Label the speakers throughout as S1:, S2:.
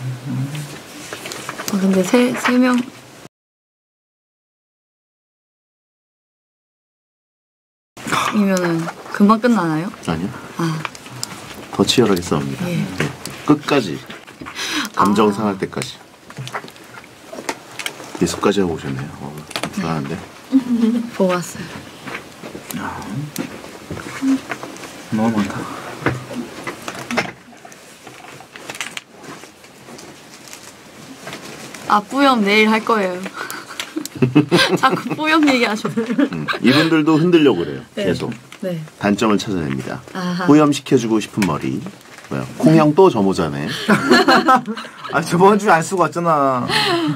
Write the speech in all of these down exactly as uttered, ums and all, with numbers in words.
S1: 아, 근데 세, 세 명. 이면은 금방 끝나나요?
S2: 아니요.
S1: 아.
S2: 더 치열하게 싸웁니다.
S1: 예.
S2: 네. 끝까지. 감정
S1: 아.
S2: 상할 때까지. 예습까지 하고 오셨네요. 어, 불안한데.
S1: 보고 왔어요.
S3: 너무 많다.
S1: 아, 뿌염 내일 할 거예요. 자꾸 뿌염 얘기하셔.
S2: 음, 이분들도 흔들려고 그래요.
S1: 네.
S2: 계속.
S1: 네.
S2: 단점을 찾아냅니다.
S1: 아하.
S2: 뿌염시켜주고 싶은 머리. 뭐야? 콩형 또 저모자네.
S3: 아 저번 주에 안 쓰고 왔잖아.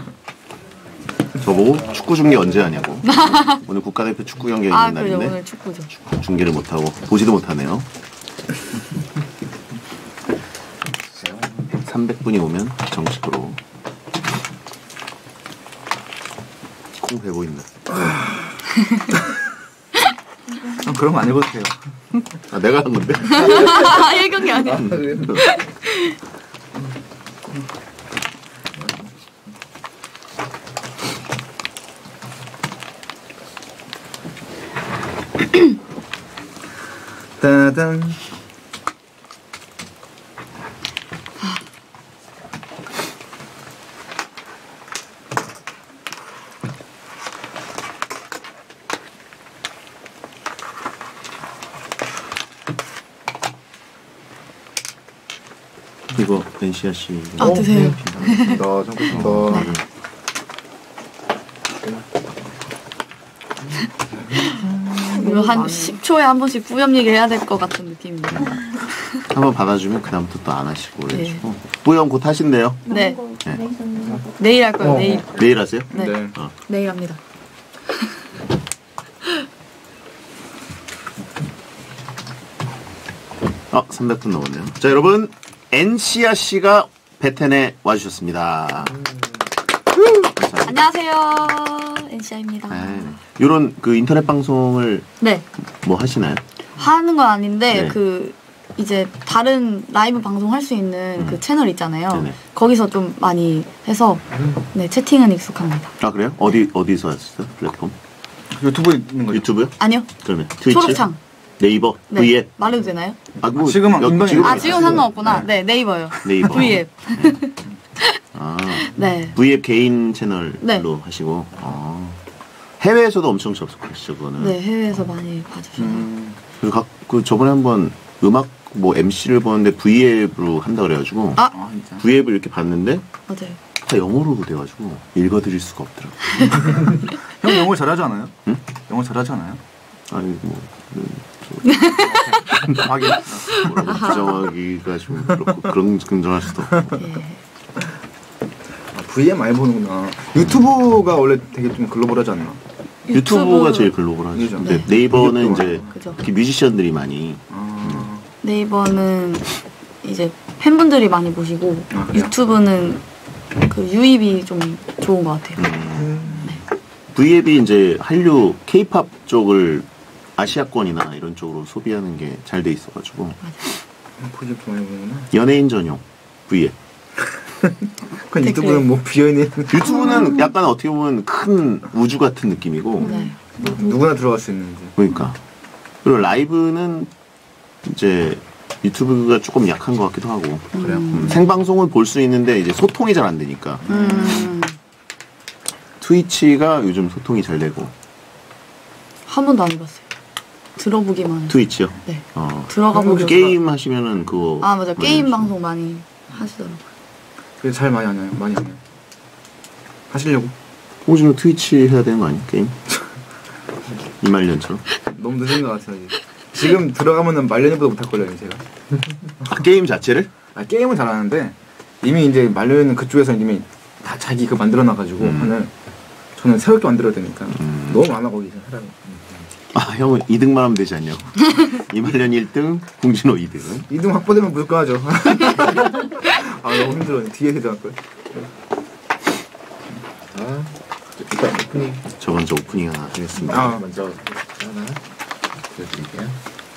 S2: 저보고 축구 중계 언제 하냐고. 오늘 국가대표 축구 경기가 있는
S1: 아, 그래요.
S2: 날인데
S1: 오늘 축구죠.
S2: 축구 중계를 못하고 보지도 못하네요. 삼백 분이 오면 정식으로 콩 배고 있네.
S3: 형 그런 거 안 해봐도 돼요.
S2: 아 내가 한 건데?
S1: 일경이 아니야.
S3: 따단.
S2: 이거 엔시아 씨.
S1: 아, 드세요.
S3: 나 잠깐 나.
S1: 이거 한 십 초에 한 번씩 뿌염 얘기 해야 될 것 같은 느낌입니다.
S2: 한번 받아주면 그다음부터 또 안 하시고 그래가지고.
S1: 네.
S2: 뿌염 곧 하신대요?
S1: 네.
S2: 네.
S1: 내일 할 거예요.
S3: 어.
S1: 내일.
S2: 내일 하세요?
S1: 네.
S3: 네.
S2: 어.
S1: 내일 합니다.
S2: 어, 삼백 분 넘었네요. 자, 여러분. 엔시아 씨가 베텐에 와주셨습니다.
S1: 안녕하세요. 엔시아입니다.
S2: 이런 그 인터넷 방송을
S1: 네.
S2: 뭐 하시나요?
S1: 하는 건 아닌데
S2: 네.
S1: 그 이제 다른 라이브 방송 할 수 있는
S2: 음.
S1: 그 채널 있잖아요.
S2: 네네.
S1: 거기서 좀 많이 해서 네 채팅은 익숙합니다.
S2: 아, 그래요? 어디, 어디서 하셨어요? 플랫폼?
S3: 유튜브에 있는 거죠.
S2: 유튜브요?
S1: 아니요.
S2: 그러면 트위치?
S1: 초록창.
S2: 네이버?
S1: 네.
S2: V앱?
S1: 말해도 되나요?
S2: 아, 뭐,
S3: 지금은
S2: 여-
S3: 인방에-
S1: 아 지금 상관없구나. 네, 네이버요.
S2: 네이버.
S1: V앱.
S2: 아,
S1: 네.
S2: V앱 개인 채널로
S1: 네.
S2: 하시고. 아. 해외에서도 엄청 접속하시죠, 그거는.
S1: 네 해외에서 많이 봐주셔서.
S3: 음.
S2: 그, 각, 그 저번에 한번 음악 뭐 엠씨를 보는데 V앱으로 한다 그래가지고.
S1: 아
S3: 아 진짜.
S2: V앱을 이렇게 봤는데
S1: 맞아요.
S2: 다 영어로 돼가지고 읽어드릴 수가 없더라고요.
S3: 형 영어 잘하지 않아요?
S2: 응?
S3: 영어 잘하지 않아요?
S2: 아니 뭐
S3: 하긴.
S2: 뭐라고 부정하기가 좀 그렇고 그런 긍정할 수도 없고.
S1: 예.
S3: 아, 브이엠 많이 보는구나. 유튜브가 원래 되게 좀 글로벌하지 않나?
S2: 유튜브가 제일 글로벌하죠.
S3: 그죠.
S2: 근데
S1: 네.
S2: 네이버는
S3: 유튜브가.
S2: 이제
S1: 그죠.
S2: 특히 뮤지션들이 많이
S3: 아.
S1: 네이버는 이제 팬분들이 많이 보시고
S3: 아, 그래요?
S1: 유튜브는 그 유입이 좀 좋은 것 같아요.
S2: 음, V앱이 이제 한류 K-팝 쪽을 아시아권이나 이런 쪽으로 소비하는 게 잘 돼 있어가지고
S3: 프로젝트 많이 보는구나.
S2: 연예인 전용 V앱.
S3: 그
S1: 댓글.
S3: 유튜브는 뭐 비어있는
S2: 유튜브는 약간 어떻게 보면 큰 우주 같은 느낌이고
S1: 네.
S3: 누구나 들어갈 수 있는지.
S2: 그러니까 그리고 라이브는 이제 유튜브가 조금 약한 것 같기도 하고
S3: 그래요?
S2: 음, 생방송을 볼 수 있는데 이제 소통이 잘 안 되니까
S1: 음,
S2: 트위치가 요즘 소통이 잘 되고.
S1: 한 번도 안 해봤어요. 들어보기만 해서.
S2: 트위치요?
S1: 네.
S2: 어.
S1: 들어가 보고.
S2: 게임 하시면은 그거
S1: 아 맞아.
S2: 많이
S1: 게임
S2: 하시죠.
S1: 방송 많이 하시더라고요.
S3: 그게 잘 많이 하나요? 많이 하나요? 하시려고?
S2: 호주는 트위치 해야 되는 거 아니야? 게임? 이말년처럼?
S3: 너무 늦은 것 같아요. 이제. 지금 들어가면은 말년이보다 못할걸요 제가.
S2: 아, 게임 자체를?
S3: 아, 게임은 잘하는데 이미 이제 말년은 그쪽에서 이미 다 자기 그 만들어놔가지고
S2: 음.
S3: 하는 저는 새롭게 만들어야 되니까
S2: 음.
S3: 너무 많아 거기 사람이.
S2: 아, 형은 이 등만 하면 되지 않냐고. 이말년 일 등, 공진호 이 등.
S3: 이 등 확보되면 무조건 하죠. 아 너무 힘들어. 뒤에 해도 할 걸.
S4: 아, 일단 오프닝
S2: 저 먼저 오프닝 하나 하겠습니다.
S3: 아.
S4: 먼저 하나 보여드릴게요.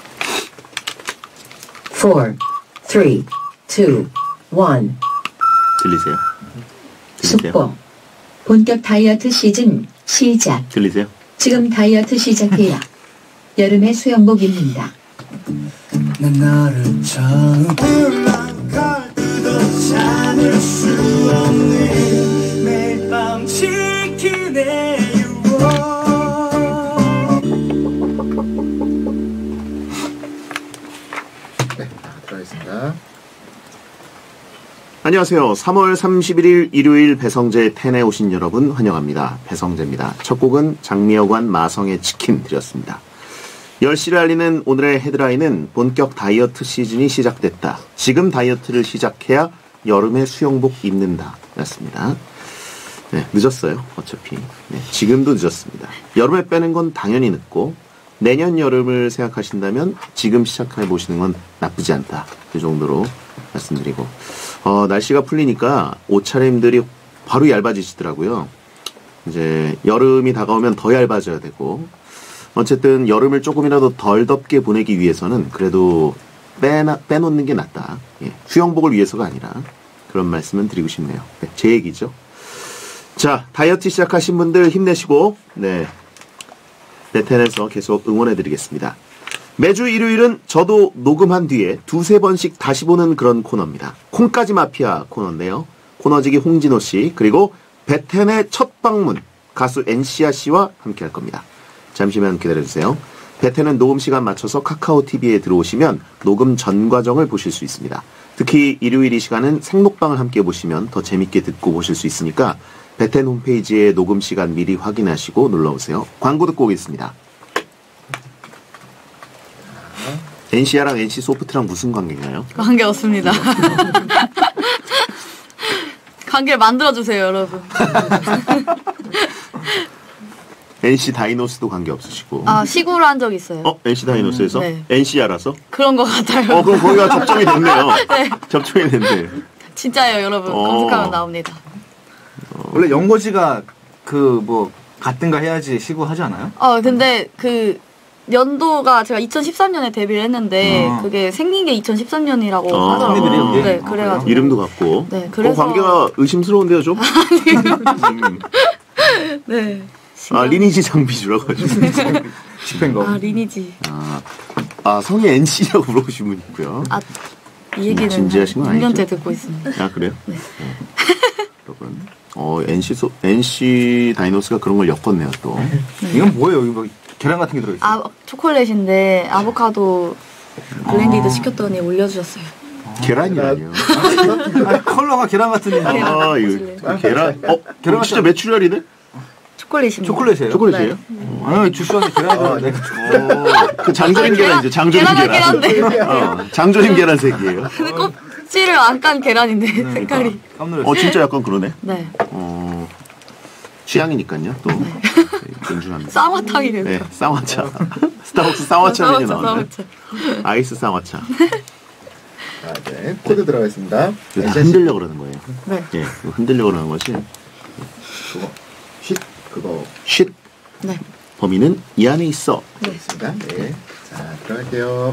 S5: Four, three, two, one.
S2: 들리세요? 들리세요?
S5: 속보. 본격 다이어트 시즌 시작.
S2: 들리세요?
S5: 지금 다이어트 시작해요. 여름의 수영복 입는다.
S6: 난 너를 처음 불러걸 또 참을 수 없는 매일 밤 지키네
S4: 네, 들어가겠습니다.
S2: 안녕하세요. 삼월 삼십일일 일요일 배성재 텐에 오신 여러분 환영합니다. 배성재입니다. 첫 곡은 장미여관 마성의 치킨 드렸습니다. 열 시를 알리는 오늘의 헤드라인은 본격 다이어트 시즌이 시작됐다. 지금 다이어트를 시작해야 여름에 수영복 입는다. 였습니다. 네, 늦었어요. 어차피. 네, 지금도 늦었습니다. 여름에 빼는 건 당연히 늦고 내년 여름을 생각하신다면 지금 시작해 보시는 건 나쁘지 않다. 그 정도로 말씀드리고 어, 날씨가 풀리니까 옷차림들이 바로 얇아지시더라고요. 이제 여름이 다가오면 더 얇아져야 되고 어쨌든 여름을 조금이라도 덜 덥게 보내기 위해서는 그래도 빼나, 빼놓는 게 낫다. 예, 수영복을 위해서가 아니라 그런 말씀은 드리고 싶네요. 네, 제 얘기죠. 자, 다이어트 시작하신 분들 힘내시고 네, 베텐에서 계속 응원해드리겠습니다. 매주 일요일은 저도 녹음한 뒤에 두세 번씩 다시 보는 그런 코너입니다. 콩까지 마피아 코너인데요. 코너지기 홍진호 씨 그리고 베텐의 첫 방문 가수 엔시아 씨와 함께 할 겁니다. 잠시만 기다려주세요. 베텐은 녹음 시간 맞춰서 카카오티비에 들어오시면 녹음 전 과정을 보실 수 있습니다. 특히 일요일 이 시간은 생록방을 함께 보시면 더 재밌게 듣고 보실 수 있으니까 베텐 홈페이지에 녹음 시간 미리 확인하시고 놀러오세요. 광고 듣고 오겠습니다. 엔시아랑 엔씨소프트랑 무슨 관계인가요?
S1: 관계 없습니다. 관계를 만들어주세요, 여러분.
S2: 엔씨 다이노스도 관계 없으시고.
S1: 아, 시구를 한 적 있어요.
S2: 어? 엔씨 다이노스에서?
S1: 음, 네.
S2: 엔씨아라서?
S1: 그런 것 같아요.
S2: 어, 그럼 거기가 접점이 됐네요.
S1: 네.
S2: 접점이 됐네.
S1: 진짜예요, 여러분.
S2: 어.
S1: 검색하면 나옵니다.
S3: 원래 연고지가 그 뭐 같은가 해야지 시구하지 않아요?
S1: 어, 근데 그 연도가 제가 이천십삼 년에 데뷔를 했는데
S3: 어.
S1: 그게 생긴 게 이천십삼 년이라고
S2: 어.
S1: 하더라고요.
S3: 선배들이요?
S1: 네,
S3: 아,
S1: 그래가지고.
S2: 이름도 같고.
S1: 네, 그래서.
S2: 어, 관계가 의심스러운데요, 좀? 음.
S1: 네.
S2: 아, 리니지 장비주라고 하시고.
S3: 집행 거.
S1: 아, 리니지.
S2: 아, 아, 성이 엔씨라고 물어보신 분 있고요.
S1: 아, 이 얘기는
S2: 진지하신 건
S1: 육 년째
S2: 아니죠?
S1: 듣고 있습니다.
S2: 아, 그래요? 네. 여러분. 어, NC, 소, 엔씨 다이노스가 그런 걸 엮었네요, 또.
S1: 네.
S3: 이건 뭐예요? 여기 뭐 계란 같은 게 들어있어요.
S1: 아, 초콜릿인데 아보카도 블렌디드 시켰더니 올려주셨어요.
S2: 계란이라니요.
S3: 아니, 컬러가 계란 같은
S2: 아,
S3: 게.
S2: 이거 계란. 어,
S3: 계란
S2: 진짜 메추리알이네?
S1: 초콜릿입니다.
S3: 초콜릿이에요?
S2: 초콜릿이에요?
S1: 네.
S3: 아니, 주스 안에 계란이 들어있네.
S2: 어, 그 장조림 계란이죠, 장조림
S1: 계란은
S2: 계란.
S1: 계란인데.
S2: 어, 장조림 계란 색이에요.
S1: 근데 껍질을 안 깐 계란인데 색깔이.
S3: 깜놀랐어.
S2: 어, 진짜 약간 그러네.
S1: 네.
S2: 어, 취향이니까요, 또. 존중합니다.
S1: 쌍화탕이래요.
S2: 네, 쌍화차. 스타벅스 쌍화차 메뉴 나오네.
S1: 쌍화차.
S2: 아이스 쌍화차.
S4: 아, 네. 코드 들어가겠습니다.
S2: 이거 다 흔들려 그러는 거예요.
S1: 네.
S2: 예, 이거 흔들려 그러는 거지.
S4: 그거. 쉿. 그거.
S2: 쉿.
S1: 네.
S2: 범인은 이 안에 있어.
S4: 있습니다. 네. 자, 들어갈게요.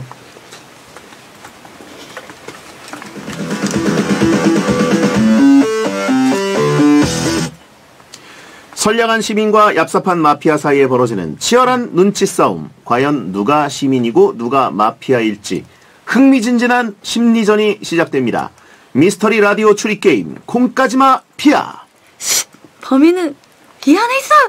S2: 선량한 시민과 얍삽한 마피아 사이에 벌어지는 치열한 눈치 싸움. 과연 누가 시민이고 누가 마피아일지 흥미진진한 심리전이 시작됩니다. 미스터리 라디오 추리 게임 콩까지마 피아.
S1: 범인은 이 안에 있어.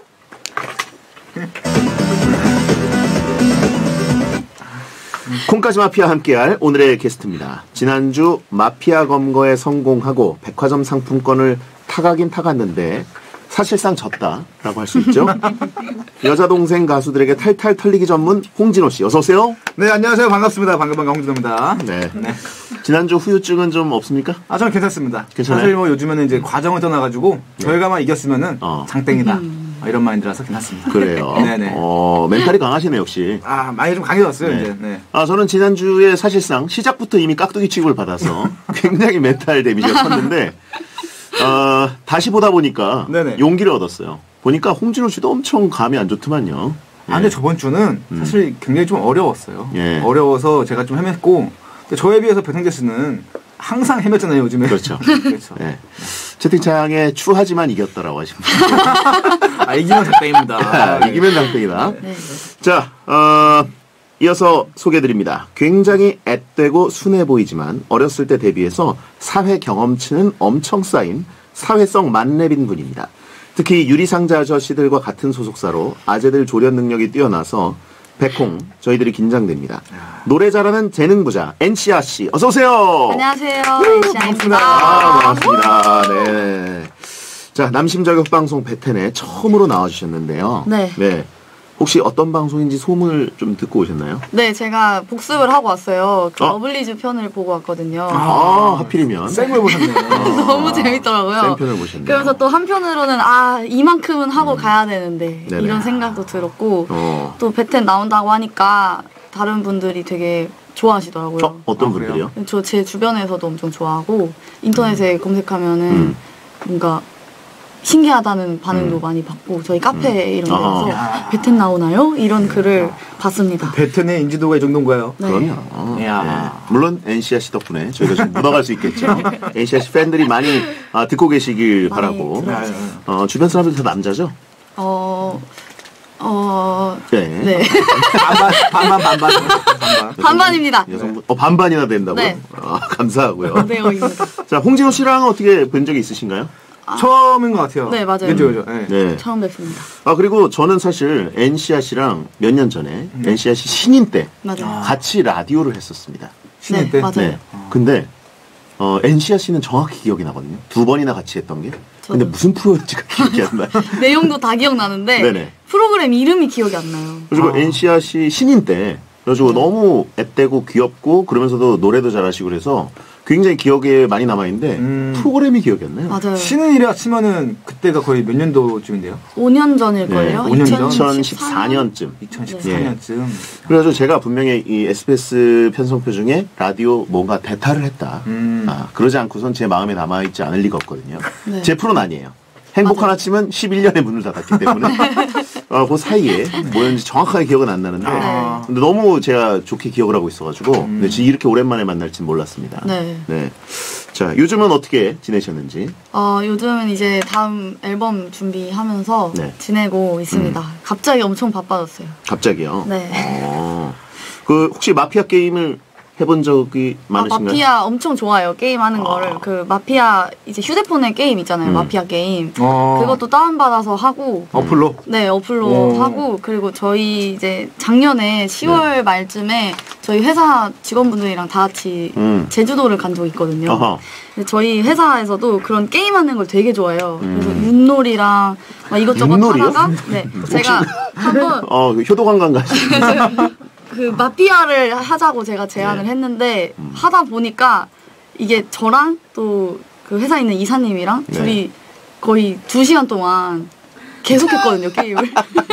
S2: 콩까지 마피아 함께할 오늘의 게스트입니다. 지난주 마피아 검거에 성공하고 백화점 상품권을 타가긴 타갔는데 사실상 졌다라고 할 수 있죠. 여자 동생 가수들에게 탈탈 털리기 전문 홍진호 씨, 어서 오세요.
S3: 네, 안녕하세요. 반갑습니다. 반가 반가 홍진호입니다.
S2: 네. 지난주 후유증은 좀 없습니까?
S3: 아, 저는 괜찮습니다.
S2: 괜찮아요?
S3: 사실 뭐 요즘에는 이제 과정을 떠나가지고 저희가만 이겼으면은
S2: 어.
S3: 장땡이다. 아, 이런 마인드라서 괜찮습니다.
S2: 그래요.
S3: 네네.
S2: 어, 멘탈이 강하시네 역시.
S3: 아, 많이 좀 강해졌어요,
S2: 네.
S3: 이제. 네.
S2: 아, 저는 지난주에 사실상 시작부터 이미 깍두기 취급을 받아서 굉장히 멘탈 데미지가 컸는데 어, 다시 보다 보니까
S3: 네네.
S2: 용기를 얻었어요. 보니까 홍진호 씨도 엄청 감이 안 좋더만요.
S3: 아, 근데 저번 주는 사실 굉장히 좀 어려웠어요.
S2: 예.
S3: 어려워서 제가 좀 헤맸고, 근데 저에 비해서 배성재 씨는 항상 헤맸잖아요 요즘에.
S2: 그렇죠.
S3: 그렇죠.
S2: 네. 채팅창에 추하지만 이겼다라고 하십니다.
S3: 아, 이기면 장땡입니다.
S2: 아, 이기면 장땡이다.
S1: 네.
S2: 자, 어, 이어서 소개해드립니다. 굉장히 앳되고 순해 보이지만 어렸을 때 대비해서 사회 경험치는 엄청 쌓인 사회성 만렙인 분입니다. 특히 유리상자 아저씨들과 같은 소속사로 아재들 조련 능력이 뛰어나서 백홍 저희들이 긴장됩니다. 노래 잘하는 재능부자 엔시아 씨 어서 오세요.
S1: 안녕하세요. 엔시아입니다.
S2: 아, 반갑습니다. 네. 자, 남심저격 방송 베텐에 처음으로 나와주셨는데요.
S1: 네.
S2: 네. 혹시 어떤 방송인지 소문을 좀 듣고 오셨나요?
S1: 네, 제가 복습을 하고 왔어요. 그
S2: 어?
S1: 러블리즈 편을 보고 왔거든요.
S2: 아, 하필이면
S3: 생을 보셨네요.
S1: 너무 재밌더라고요.
S2: 생편을 보셨네요.
S1: 그러면서 또 한편으로는 아 이만큼은 하고 가야 되는데
S2: 네네.
S1: 이런 생각도 들었고
S2: 어.
S1: 또 베텐 나온다고 하니까 다른 분들이 되게 좋아하시더라고요.
S2: 어, 어떤
S3: 아, 그래요?
S2: 분들이요?
S1: 저 제 주변에서도 엄청 좋아하고 인터넷에 검색하면은
S2: 음.
S1: 뭔가 신기하다는 반응도
S2: 음.
S1: 많이 받고 저희 카페 이런 데서
S2: 아.
S1: 베텐 나오나요? 이런 글을 봤습니다.
S3: 베텐의 인지도가 이 정도인가요?
S1: 네.
S2: 그럼요.
S3: 이야.
S2: 네. 물론 엔시아 씨 덕분에 저희가 좀 묻어갈 수 있겠죠. 엔시아 씨 팬들이 많이 아, 듣고 계시길
S1: 많이
S2: 바라고.
S1: 들어주세요.
S2: 어, 주변 사람들 다 남자죠?
S1: 어, 어,
S2: 네.
S1: 네.
S3: 반반, 반반, 반반. 반반.
S1: 반반입니다.
S2: 여성분, 어, 반반이나 된다고요?
S1: 네.
S2: 아, 감사하고요.
S1: 네어입니다.
S2: 자, 홍진호 씨랑은 어떻게 본 적이 있으신가요?
S3: 처음인 것 같아요.
S1: 네, 맞아요.
S3: 그죠, 그죠. 네.
S2: 네.
S1: 처음 뵙습니다.
S2: 아, 그리고 저는 사실 엔시아 씨랑 몇 년 전에 엔시아 씨 신인 때
S1: 맞아요.
S2: 같이 라디오를 했었습니다.
S3: 신인
S1: 네,
S3: 때.
S1: 맞아요.
S2: 네. 근데 어, 엔시아 씨는 정확히 기억이 나거든요. 두 번이나 같이 했던 게. 근데
S1: 저도.
S2: 무슨 프로였지가 기억이 안 나요.
S1: 내용도 다 기억나는데
S2: 네네.
S1: 프로그램 이름이 기억이 안 나요.
S2: 그리고
S3: 아.
S2: 엔시아 씨 신인 때 그래가지고 너무 앳되고 귀엽고 그러면서도 노래도 잘하시고 그래서 굉장히 기억에 많이 남아있는데
S3: 음.
S2: 프로그램이 기억이 안 나요.
S1: 맞아요.
S3: 신인이라 치면은 그때가 거의 몇 년도쯤인데요?
S1: 오 년 전일걸요?
S3: 네, 오 년 전?
S2: 이천십사 년쯤.
S3: 이천십사 년쯤.
S2: 그래가지고 제가 분명히 이 에스비에스 편성표 중에 라디오 뭔가 대타를 했다.
S3: 음.
S2: 아, 그러지 않고선 제 마음에 남아있지 않을 리가 없거든요.
S1: 네.
S2: 제 프로는 아니에요. 행복한
S1: 맞아요.
S2: 아침은 십일 년의 문을 닫았기 때문에 어, 그 사이에 뭐였는지 정확하게 기억은 안 나는데
S3: 아.
S2: 근데 너무 제가 좋게 기억을 하고 있어가지고
S3: 음.
S2: 근데 지금 이렇게 오랜만에 만날진 몰랐습니다.
S1: 네.
S2: 네. 자, 요즘은 어떻게 지내셨는지?
S1: 어, 요즘은 이제 다음 앨범 준비하면서
S2: 네.
S1: 지내고 있습니다. 갑자기 엄청 바빠졌어요.
S2: 갑자기요?
S1: 네.
S2: 어, 그 혹시 마피아 게임을 해본 적이
S1: 아,
S2: 많으신가요?
S1: 마피아 엄청 좋아요. 게임 하는 거를. 그 마피아 이제 휴대폰에 게임 있잖아요.
S2: 음.
S1: 마피아 게임.
S3: 어.
S1: 그것도 다운받아서 하고
S3: 어플로?
S1: 네, 어플로
S3: 오.
S1: 하고 그리고 저희 이제 작년에 시월
S2: 네.
S1: 말쯤에 저희 회사 직원분들이랑 다 같이
S2: 음.
S1: 제주도를 간 적이 있거든요.
S2: 어허.
S1: 근데 저희 회사에서도 그런 게임하는 걸 되게 좋아해요. 그래서
S2: 음.
S1: 윷놀이랑 막 이것저것
S2: 윷놀이요?
S1: 하다가 네, 제가 한번
S2: 어, 그 효도관광 가시는
S1: 그 마피아를 하자고 제가 제안을
S2: 네.
S1: 했는데 하다 보니까 이게 저랑 또 그 회사에 있는 이사님이랑
S2: 네.
S1: 둘이 거의 두 시간 동안 계속했거든요 게임을.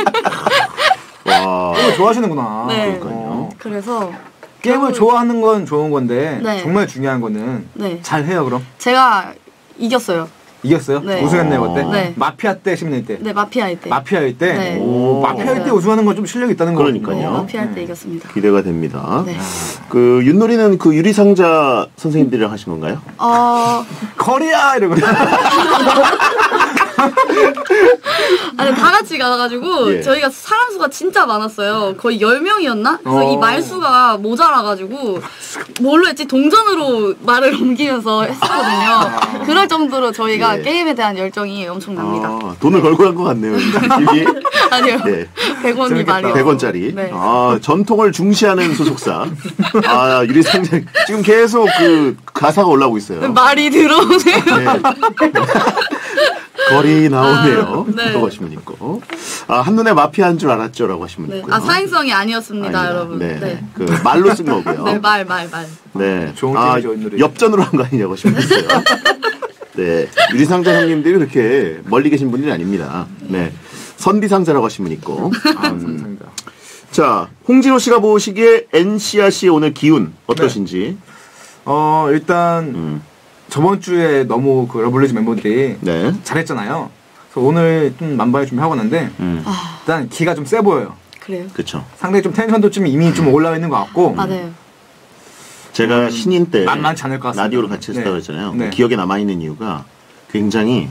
S2: 와.
S3: 게임을 좋아하시는구나.
S1: 네.
S3: 어.
S1: 그래서
S3: 게임을
S1: 결국-
S3: 좋아하는 건 좋은 건데
S1: 네.
S3: 정말 중요한 거는
S1: 네,
S3: 잘 해요 그럼?
S1: 제가 이겼어요.
S3: 이겼어요?
S1: 네.
S3: 우승했네요
S2: 어.
S3: 그때?
S1: 네.
S3: 마피아 때 시민일 때?
S1: 네, 마피아일 때.
S3: 마피아일 때?
S1: 네.
S3: 오, 마피아일 때
S1: 이겼어요.
S3: 우승하는 건 좀 실력이 있다는 거
S2: 그러니까요.
S1: 네,
S2: 어?
S1: 마피아일 때
S3: 네.
S1: 이겼습니다.
S2: 기대가 됩니다.
S1: 네.
S2: 그 윷놀이는 그 유리상자 선생님들이랑 하신 건가요?
S1: 어,
S3: 거리야! 이러고
S1: 아니, 다 같이 가가지고,
S2: 예.
S1: 저희가 사람 수가 진짜 많았어요. 거의 열 명이었나? 그래서
S3: 어.
S1: 이 말수가 모자라가지고, 뭘로 했지? 동전으로 말을 옮기면서 했었거든요. 그럴 정도로 저희가
S2: 예.
S1: 게임에 대한 열정이 엄청납니다.
S2: 아, 돈을 걸고 간 것 같네요. 느낌이.
S1: 아니요.
S2: 네.
S1: 백 원이
S3: 재밌겠다.
S1: 말이요.
S2: 백 원짜리.
S1: 네.
S2: 아, 전통을 중시하는 소속사. 아, 유리상자. 지금 계속 그 가사가 올라오고 있어요.
S1: 말이 들어오네요.
S2: 네. 거리 나오네요.
S1: 아, 네.
S2: 또 하시면 있고. 아, 한눈에 마피아인 줄 알았죠라고 하시면
S1: 네.
S2: 있고요.
S1: 아, 사행성이 아니었습니다,
S2: 아닙니다.
S1: 여러분.
S2: 네.
S1: 네.
S2: 그 말로 쓴 거고요.
S1: 네, 말, 말, 말.
S2: 네.
S3: 좋은
S2: 아,
S3: 게임이죠, 윷놀이.
S2: 엽전으로 한 거 아니냐고 하시면 있어요. 네. 유리상자 형님들이 그렇게 멀리 계신 분이 아닙니다. 네. 선비상자라고 하시면 있고.
S3: 아,
S2: 음.
S3: 감사합니다.
S2: 자, 홍진호 씨가 보시기에 엔시아 씨의 오늘 기운 어떠신지.
S3: 어, 일단
S2: 음.
S3: 저번 주에 너무 그 러블리즈 멤버들이
S2: 네.
S3: 잘했잖아요. 그래서 오늘 좀 만반의 준비하고 왔는데
S2: 음.
S1: 아,
S3: 일단 기가 좀 세 보여요.
S1: 그래요.
S2: 그쵸.
S3: 상당히 좀 텐션도 좀 이미 좀 올라와 있는 것 같고
S1: 맞아요.
S2: 제가
S3: 음,
S2: 신인 때
S3: 만만치 않을 것 같습니다.
S2: 라디오를 같이 했다고
S3: 네.
S2: 했잖아요.
S3: 네.
S2: 기억에 남아있는 이유가 굉장히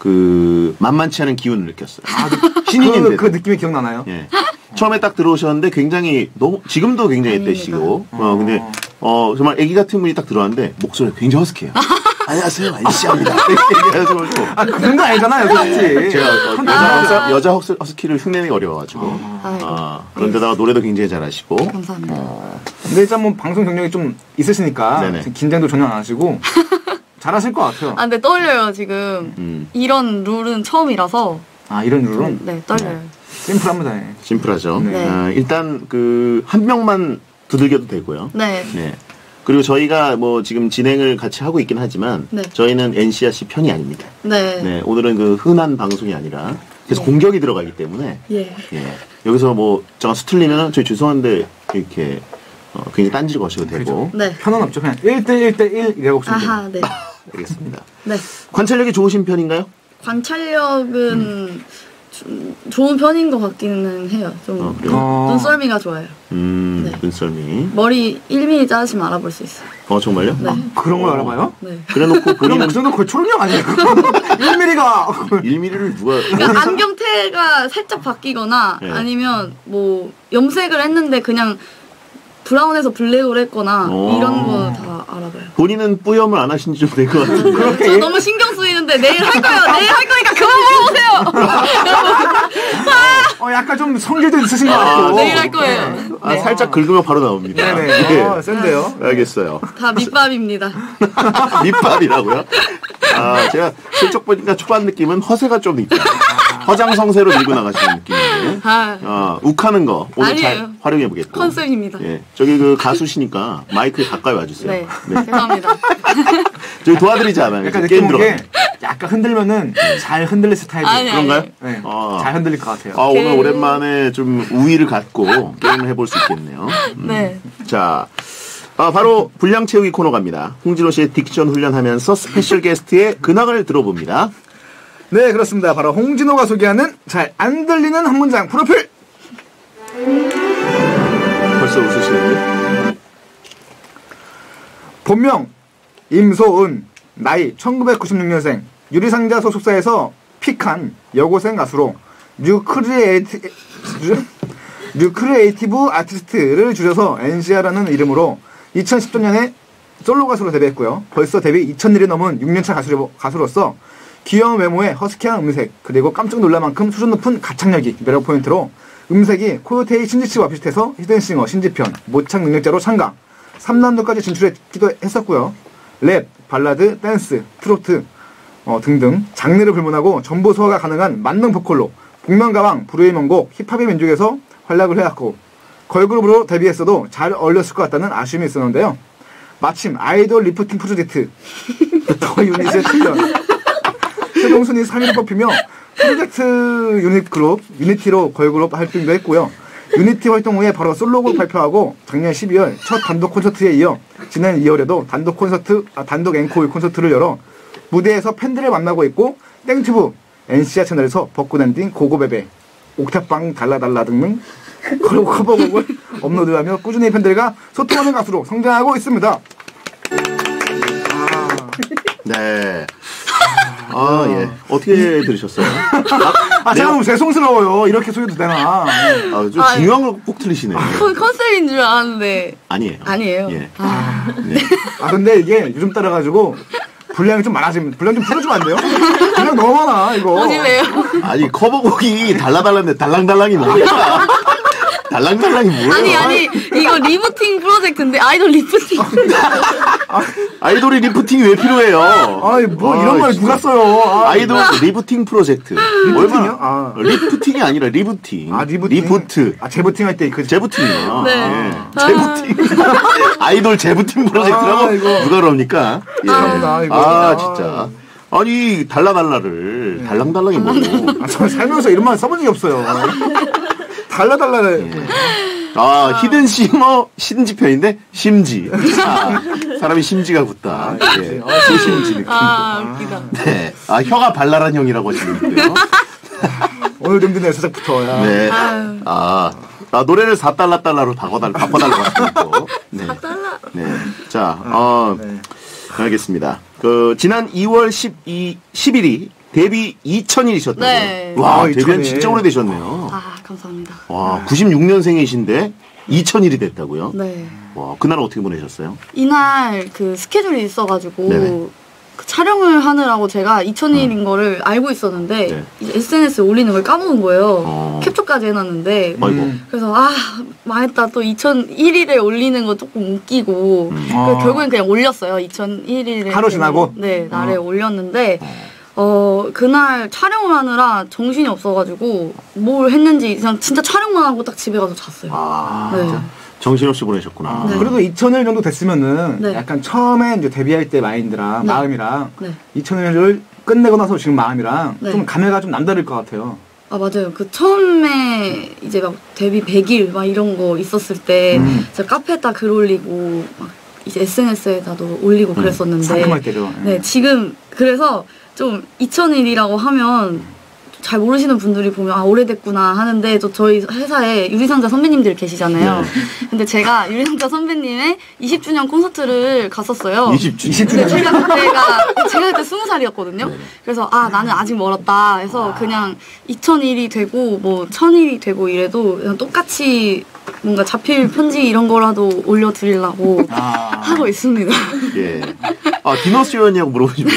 S2: 그 만만치 않은 기운을 느꼈어요. 신인인데.
S3: 그, 그 느낌이 기억나나요?
S2: 예. 처음에 딱 들어오셨는데 굉장히 너무 지금도 굉장히 애때시고 어 근데 어 정말 애기 같은 분이 딱 들어왔는데 목소리가 굉장히 허스키해요. 안녕하세요, 안씨입니다. 이렇게 얘기해가지고
S3: 아, 그 정도 아니잖아요, 솔직히.
S2: 제가 어, 여자 허스, 여자 허스, 허스키를 흉내내기 어려워가지고
S1: 아이고.
S2: 아, 그런데다가 노래도 굉장히 잘하시고
S1: 감사합니다.
S2: 어,
S3: 근데 일단 뭐 방송 경력이 좀 있으시니까
S2: 네네.
S3: 긴장도 전혀 안 하시고 잘하실 것 같아요.
S1: 아 근데 떨려요 지금.
S2: 음.
S1: 이런 룰은 처음이라서.
S3: 아, 이런 룰은
S1: 네 떨려요.
S3: 심플합니다. 예.
S2: 심플하죠.
S3: 네.
S2: 아, 일단 그 한 명만 두들겨도 되고요.
S1: 네.
S2: 네. 그리고 저희가 뭐 지금 진행을 같이 하고 있긴 하지만
S1: 네.
S2: 저희는 엔씨아르씨 편이 아닙니다.
S1: 네.
S2: 네, 오늘은 그 흔한 방송이 아니라 계속
S1: 네.
S2: 공격이 들어가기 때문에
S1: 예.
S2: 예. 여기서 뭐 잠깐 수틀리면 저희 죄송한데 이렇게 어, 굉장히 딴지를 거셔도 되고
S1: 네.
S3: 편은 없죠. 그냥 일 대 일 대 일 이라고 보시면 돼요.
S1: 아하 네.
S2: 알겠습니다.
S1: 네.
S2: 관찰력이 좋으신 편인가요?
S1: 관찰력은
S2: 음.
S1: 좀 좋은 편인 것 같기는 해요. 좀
S2: 어, 그래요?
S1: 눈-
S3: 어.
S1: 눈썰미가 좋아요.
S2: 음,
S1: 네.
S2: 눈썰미.
S1: 머리 일 밀리미터 자르시면 알아볼 수 있어요.
S2: 어 정말요?
S1: 네.
S3: 그런 걸
S2: 어.
S3: 알아봐요?
S1: 네.
S2: 그래놓고
S3: 그럼
S2: 본인은
S3: 그 정도 거의 초능력 아니에요? 일 밀리미터가.
S2: 일 밀리미터를 누가
S1: 그러니까 안경테가 살짝 바뀌거나
S2: 네.
S1: 아니면 뭐 염색을 했는데 그냥 브라운에서 블랙으로 했거나
S2: 오.
S1: 이런 거 다 알아봐요.
S2: 본인은 뿌염을 안 하신 지 좀 될 것 같은데.
S3: 그렇게
S1: 저
S3: 예-
S1: 너무 신경 쓰이는데 내일 할 거예요. 내일 할 거니까 그만 물어보세요.
S3: 어, 약간 좀 성질도 있으신 것
S2: 아,
S3: 같고.
S1: 내일 할 거예요.
S2: 아, 살짝 긁으면 바로 나옵니다.
S3: 네네.
S2: 예.
S3: 어, 센데요.
S2: 알겠어요.
S1: 다 밑밥입니다.
S2: 밑밥이라고요? 아, 제가 슬쩍 보니까 초반 느낌은 허세가 좀 있다. 허장성세로 밀고 나가시는 느낌인데.
S1: 아,
S2: 아, 욱하는 거 오늘 잘
S1: 아니에요.
S2: 활용해 보겠고.
S1: 컨셉입니다.
S2: 예, 저기 그 가수시니까 마이크에 가까이 와주세요.
S1: 네. 죄송합니다.
S2: 저희 도와드리지 않아요.
S3: 약간
S2: 게임
S3: 느낌
S2: 들어.
S3: 온게 약간 흔들면은 잘 흔들릴 스타일이
S1: 아니, 아니.
S2: 그런가요?
S3: 네.
S2: 아.
S3: 잘 흔들릴 것 같아요.
S2: 아, 오늘
S1: 그-
S2: 오랜만에 좀 우위를 갖고 게임을 해볼 수 있겠네요. 음.
S1: 네.
S2: 자, 아, 바로 분량 채우기 코너 갑니다. 홍진호 씨의 딕션 훈련하면서 스페셜 게스트의 근황을 들어봅니다.
S3: 네, 그렇습니다. 바로 홍진호가 소개하는 잘 안 들리는 한 문장 프로필.
S2: 벌써 웃으시는데?
S3: 본명 임소은, 나이 천구백구십육 년생, 유리상자 소속사에서 픽한 여고생 가수로 뉴크리에이티, 뉴크리에이티브 아티스트를 줄여서 엔씨아르라는 이름으로 이천십사 년에 솔로 가수로 데뷔했고요. 벌써 데뷔 이천 일이 넘은 육 년차 가수로, 가수로서 귀여운 외모에 허스키한 음색, 그리고 깜짝 놀랄 만큼 수준 높은 가창력이 매력 포인트로 음색이 코요테이 신지씨와 비슷해서 히든싱어 신지편, 모창 능력자로 참가, 삼 라운드까지 진출했기도 했었고요. 랩, 발라드, 댄스, 트로트 어, 등등 장르를 불문하고 전부 소화가 가능한 만능 보컬로 복면가왕, 불후의 명곡, 힙합의 민족에서 활약을 해왔고 걸그룹으로 데뷔했어도 잘 어울렸을 것 같다는 아쉬움이 있었는데요. 마침 아이돌 리프팅 프로젝트 더 유닛의 특별 최종 순위 삼 위를 뽑히며 프로젝트 유닛 그룹, 유니티로 걸그룹 활동도 했고요. 유니티 활동 후에 바로 솔로곡 발표하고 작년 십이월 첫 단독 콘서트에 이어 지난 이월에도 단독 콘서트, 아, 단독 앵콜 콘서트를 열어 무대에서 팬들을 만나고 있고 땡튜브, 엔씨아 채널에서 벚꽃 엔딩, 고고베베, 옥탑방 달라달라 등등 커버곡을 업로드하며 꾸준히 팬들과 소통하는 가수로 성장하고 있습니다.
S2: 네. 아, 예. 어떻게 들으셨어요?
S3: 아, 제가 너무 죄송스러워요. 이렇게 소개도 되나.
S2: 아, 좀
S1: 아,
S2: 중요한 걸 꼭 틀리시네요.
S1: 컨, 컨셉인 줄 알았는데
S2: 아니에요.
S1: 아니에요.
S2: 예.
S1: 아,
S2: 네.
S3: 아, 근데 이게 요즘 따라가지고 분량이 좀 많아지면, 분량 좀 풀어주면 안 돼요? 분량 너무 많아, 이거.
S1: 뭐지래요?
S2: 아니, 커버곡이 달라달라인데 달랑달랑이 뭐야? 달랑달랑이 뭐예요?
S1: 아니 아니 이거 리프팅 프로젝트인데 아이돌 리프팅.
S2: 아이돌이 리프팅이 왜 필요해요?
S3: 아이, 뭐,
S2: 아,
S3: 이런 말
S2: 진짜.
S3: 누가 써요. 아,
S2: 아이돌 리프팅 프로젝트.
S3: 리프팅이요? 아.
S2: 리프팅이 아니라 리프팅.
S3: 아, 리부팅.
S2: 리부트.
S3: 아, 재부팅 할 때 그.
S2: 재부팅이요.
S1: 네.
S2: 예. 재부팅. 아이돌 재부팅 프로젝트라고
S3: 아, 이거.
S2: 누가 그럽니까? 예.
S3: 감사합니다, 이거.
S2: 아,
S3: 아.
S2: 진짜. 아니, 달라달라를. 달랑달랑이 뭐예요?
S3: 아, 저 살면서 이런 말 써본 적이 없어요. 달라달라를.
S2: 아, 히든싱어 신지편인데, 심지. 아, 사람이 심지가 굳다. 예. 소심지 느낌.
S1: 아 웃기다.
S2: 네. 아, 혀가 발랄한 형이라고 하시는데요.
S3: 오늘 든든해, 시작부터. 야.
S2: 네.
S1: 아유.
S2: 아, 아, 노래를 사 달러 달러로 바꿔달, 바꿔달라고 하시고. 네.
S1: 사 달러.
S2: 네. 자, 어,
S3: 네.
S2: 알겠습니다. 그, 지난 이월 십일일이 데뷔 이천 일이셨다고요?
S1: 네.
S2: 와,
S3: 아,
S2: 데뷔한
S3: 이천 일.
S2: 진짜 오래되셨네요.
S1: 아, 감사합니다.
S2: 와, 구십육 년생이신데 이천 일이 됐다고요?
S1: 네.
S2: 와, 그날 어떻게 보내셨어요?
S1: 이날 그 스케줄이 있어가지고
S2: 네네.
S1: 그 촬영을 하느라고 제가 이천 일인 거를 알고 있었는데
S2: 네.
S1: 이제 에스엔에스에 올리는 걸 까먹은 거예요.
S2: 어.
S1: 캡처까지 해놨는데
S2: 아이고.
S3: 음.
S1: 그래서 아 망했다 또 이천일 일에 올리는 거 조금 웃기고
S2: 음.
S1: 그래서
S3: 아.
S1: 결국엔 그냥 올렸어요. 이천일 일에
S3: 하루 지나고?
S1: 네 날에
S3: 어.
S1: 올렸는데 어 그날 촬영을 하느라 정신이 없어가지고 뭘 했는지 그냥 진짜 촬영만 하고 딱 집에 가서 잤어요.
S2: 아,
S1: 네.
S2: 진짜 정신없이 보내셨구나.
S3: 아,
S1: 네.
S3: 그래도 이천 일 정도 됐으면은
S1: 네.
S3: 약간 처음에 이제 데뷔할 때 마인드랑
S1: 네.
S3: 마음이랑
S1: 네.
S3: 이천 일을 끝내고 나서 지금 마음이랑
S1: 네.
S3: 좀 감회가 좀 남다를 것 같아요.
S1: 아 맞아요. 그 처음에 이제 막 데뷔 백 일 막 이런 거 있었을 때
S3: 음.
S1: 제가 카페에다 글 올리고 막 이제 에스엔에스에다도 올리고 그랬었는데
S3: 상큼할 때죠.
S1: 네 지금 그래서 좀 이천 일이라고 하면 잘 모르시는 분들이 보면 아 오래됐구나 하는데 또 저희 회사에 유리상자 선배님들 계시잖아요.
S2: 네.
S1: 근데 제가 유리상자 선배님의 이십 주년 콘서트를 갔었어요.
S2: 이십 주년.
S1: 근데 제가 그때가 제가 그때 스무 살이었거든요.
S2: 네.
S1: 그래서 아 나는 아직 멀었다 해서 그냥 이천 일이 되고 뭐 천 일이 되고 이래도 그냥 똑같이 뭔가 자필 편지 이런 거라도 올려드리려고
S3: 아.
S1: 하고 있습니다.
S2: 예. 아, 디너쇼였냐고 물어보시면.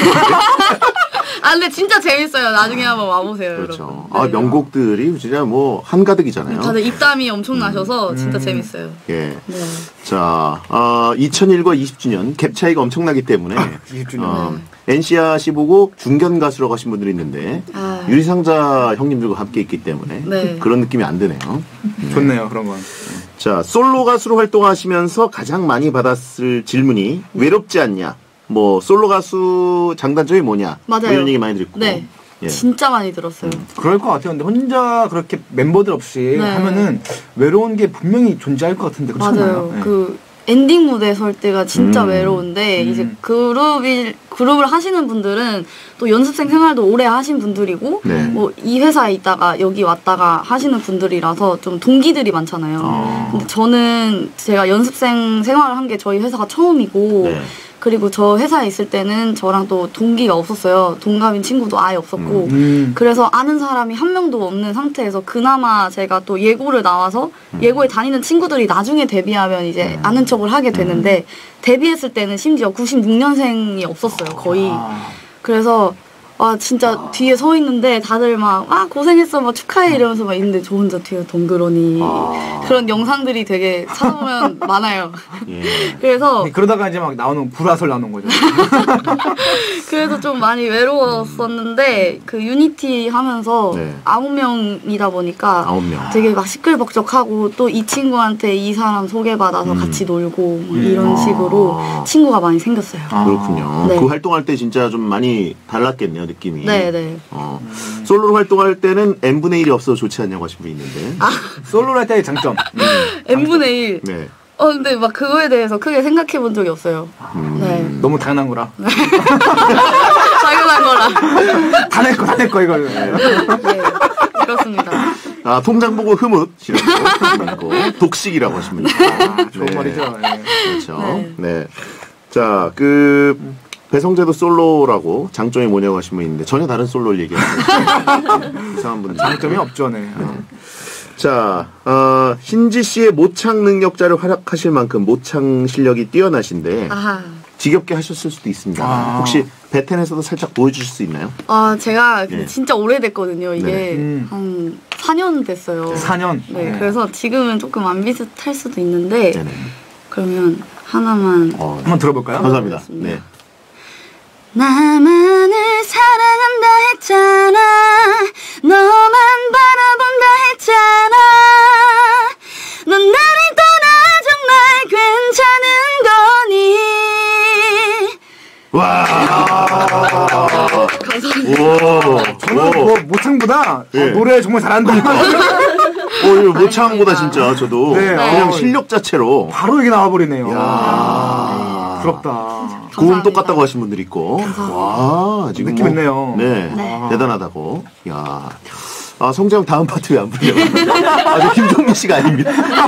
S1: 아 근데 진짜 재밌어요. 나중에 한번 와보세요.
S2: 그렇죠.
S1: 여러분.
S2: 아,
S1: 네.
S2: 명곡들이 진짜 뭐 한가득이잖아요.
S1: 다들 입담이 엄청 나셔서 진짜 재밌어요.
S2: 예.
S1: 네.
S2: 자, 어, 이천일과 이십 주년 갭 차이가 엄청나기 때문에
S3: 이십 주년.
S2: 어, 엔씨아 씨 보고 중견 가수라고 하신 분들이 있는데
S1: 아.
S2: 유리상자 형님들과 함께 있기 때문에
S1: 네.
S2: 그런 느낌이 안 드네요.
S3: 좋네요, 그런 건.
S2: 자, 솔로 가수로 활동하시면서 가장 많이 받았을 질문이 외롭지 않냐? 뭐 솔로 가수 장단점이 뭐냐? 뭐
S1: 맞아요.
S2: 이런 얘기 많이 듣고.
S1: 네.
S2: 예.
S1: 진짜 많이 들었어요.
S3: 그럴 것 같아요. 근데 혼자 그렇게 멤버들 없이
S1: 네.
S3: 하면은 외로운 게 분명히 존재할 것 같은데 그렇잖아요.
S1: 맞아요.
S3: 네.
S1: 그 엔딩 무대 설 때가 진짜
S2: 음.
S1: 외로운데
S3: 음.
S1: 이제 그룹이 그룹을 하시는 분들은 또 연습생 생활도 오래 하신 분들이고
S2: 네.
S1: 뭐 이 회사에 있다가 여기 왔다가 하시는 분들이라서 좀 동기들이 많잖아요.
S2: 아.
S1: 근데 저는 제가 연습생 생활을 한 게 저희 회사가 처음이고
S2: 네.
S1: 그리고 저 회사에 있을 때는 저랑 또 동기가 없었어요. 동갑인 친구도 아예 없었고
S3: 음.
S1: 그래서 아는 사람이 한 명도 없는 상태에서 그나마 제가 또 예고를 나와서
S2: 음.
S1: 예고에 다니는 친구들이 나중에 데뷔하면 이제 아는 척을 하게 되는데 데뷔했을 때는 심지어 구십육 년생이 없었어요. 거의.
S3: 아.
S1: 그래서 아 진짜 뒤에 서 있는데 다들 막 아 고생했어 막 축하해 이러면서 막 있는데 저 혼자 뒤에 덩그러니
S2: 아.
S1: 그런 영상들이 되게 찾아보면 많아요.
S2: 예.
S1: 그래서
S3: 그러다가 이제 막 나오는 불화설 나오는 거죠.
S1: 그래도 좀 많이 외로웠었는데 그 유니티 하면서
S2: 네.
S1: 아홉 명이다 보니까
S2: 아홉 명.
S1: 되게 막 시끌벅적하고 또 이 친구한테 이 사람 소개받아서
S2: 음.
S1: 같이 놀고 뭐
S3: 음.
S1: 이런
S2: 아.
S1: 식으로 친구가 많이 생겼어요.
S3: 아.
S2: 그렇군요.
S1: 네.
S2: 그 활동할 때 진짜 좀 많이 달랐겠네요, 느낌이.
S1: 네네.
S2: 어. 솔로로 활동할 때는 n분의 일이 없어서 좋지 않냐고 하신 분이 있는데.
S1: 아.
S3: 솔로를 할 때의 장점.
S1: n분의 일.
S2: 네.
S1: 어 근데 막 그거에 대해서 크게 생각해 본 적이 없어요.
S2: 음.
S1: 네.
S3: 너무 당연한 거라.
S1: 당연한 거라.
S3: 다 내 거, 다 내 거, 이걸.
S1: 네. 그렇습니다.
S2: 아, 통장 보고 흐뭇이라고 하고 독식이라고 하신 분이 있고.
S3: 아, 좋은
S2: 네.
S3: 말이죠. 예.
S2: 그렇죠.
S1: 네.
S2: 네. 자, 그 배성재도 솔로라고 장점이 뭐냐고 하신 분이 있는데 전혀 다른 솔로를 얘기하는 이상한 분들.
S3: 장점이 없죠, 네. 어.
S2: 자, 어, 신지 씨의 모창 능력자를 활약하실 만큼 모창 실력이 뛰어나신데
S1: 아하.
S2: 지겹게 하셨을 수도 있습니다.
S3: 아.
S2: 혹시 베텐에서도 살짝 보여주실 수 있나요?
S1: 아 제가 근데
S2: 네.
S1: 진짜 오래됐거든요. 이게
S2: 네.
S3: 음.
S1: 한 사 년 됐어요.
S3: 사 년.
S1: 네, 그래서 지금은 조금 안 비슷할 수도 있는데
S2: 네네.
S1: 그러면 하나만
S2: 어,
S3: 한번 들어볼까요?
S2: 감사합니다.
S1: 알겠습니다.
S2: 네.
S1: 나만을 사랑한다 했잖아 너만 바라본다 했잖아 넌 나를 떠나 정말 괜찮은 거니
S2: 와.
S1: 감사합니다.
S2: 오.
S3: 저는
S2: 오.
S3: 뭐 모창보다
S2: 예.
S3: 어, 노래 정말 잘한다.
S2: 오, 이거 모창보다 진짜 저도
S3: 네,
S2: 그냥
S3: 어.
S2: 실력 자체로
S3: 바로 이게 나와버리네요.
S2: 야.
S3: 부럽다.
S2: 고음
S1: 감사합니다.
S2: 똑같다고 하신 분들이 있고. 와, 지금
S3: 느낌
S2: 뭐,
S3: 있네요.
S2: 네,
S1: 네.
S2: 대단하다고. 야. 아, 성재형 다음 파트 왜 안 불려? 아, 저 김종민 씨가 아닙니다.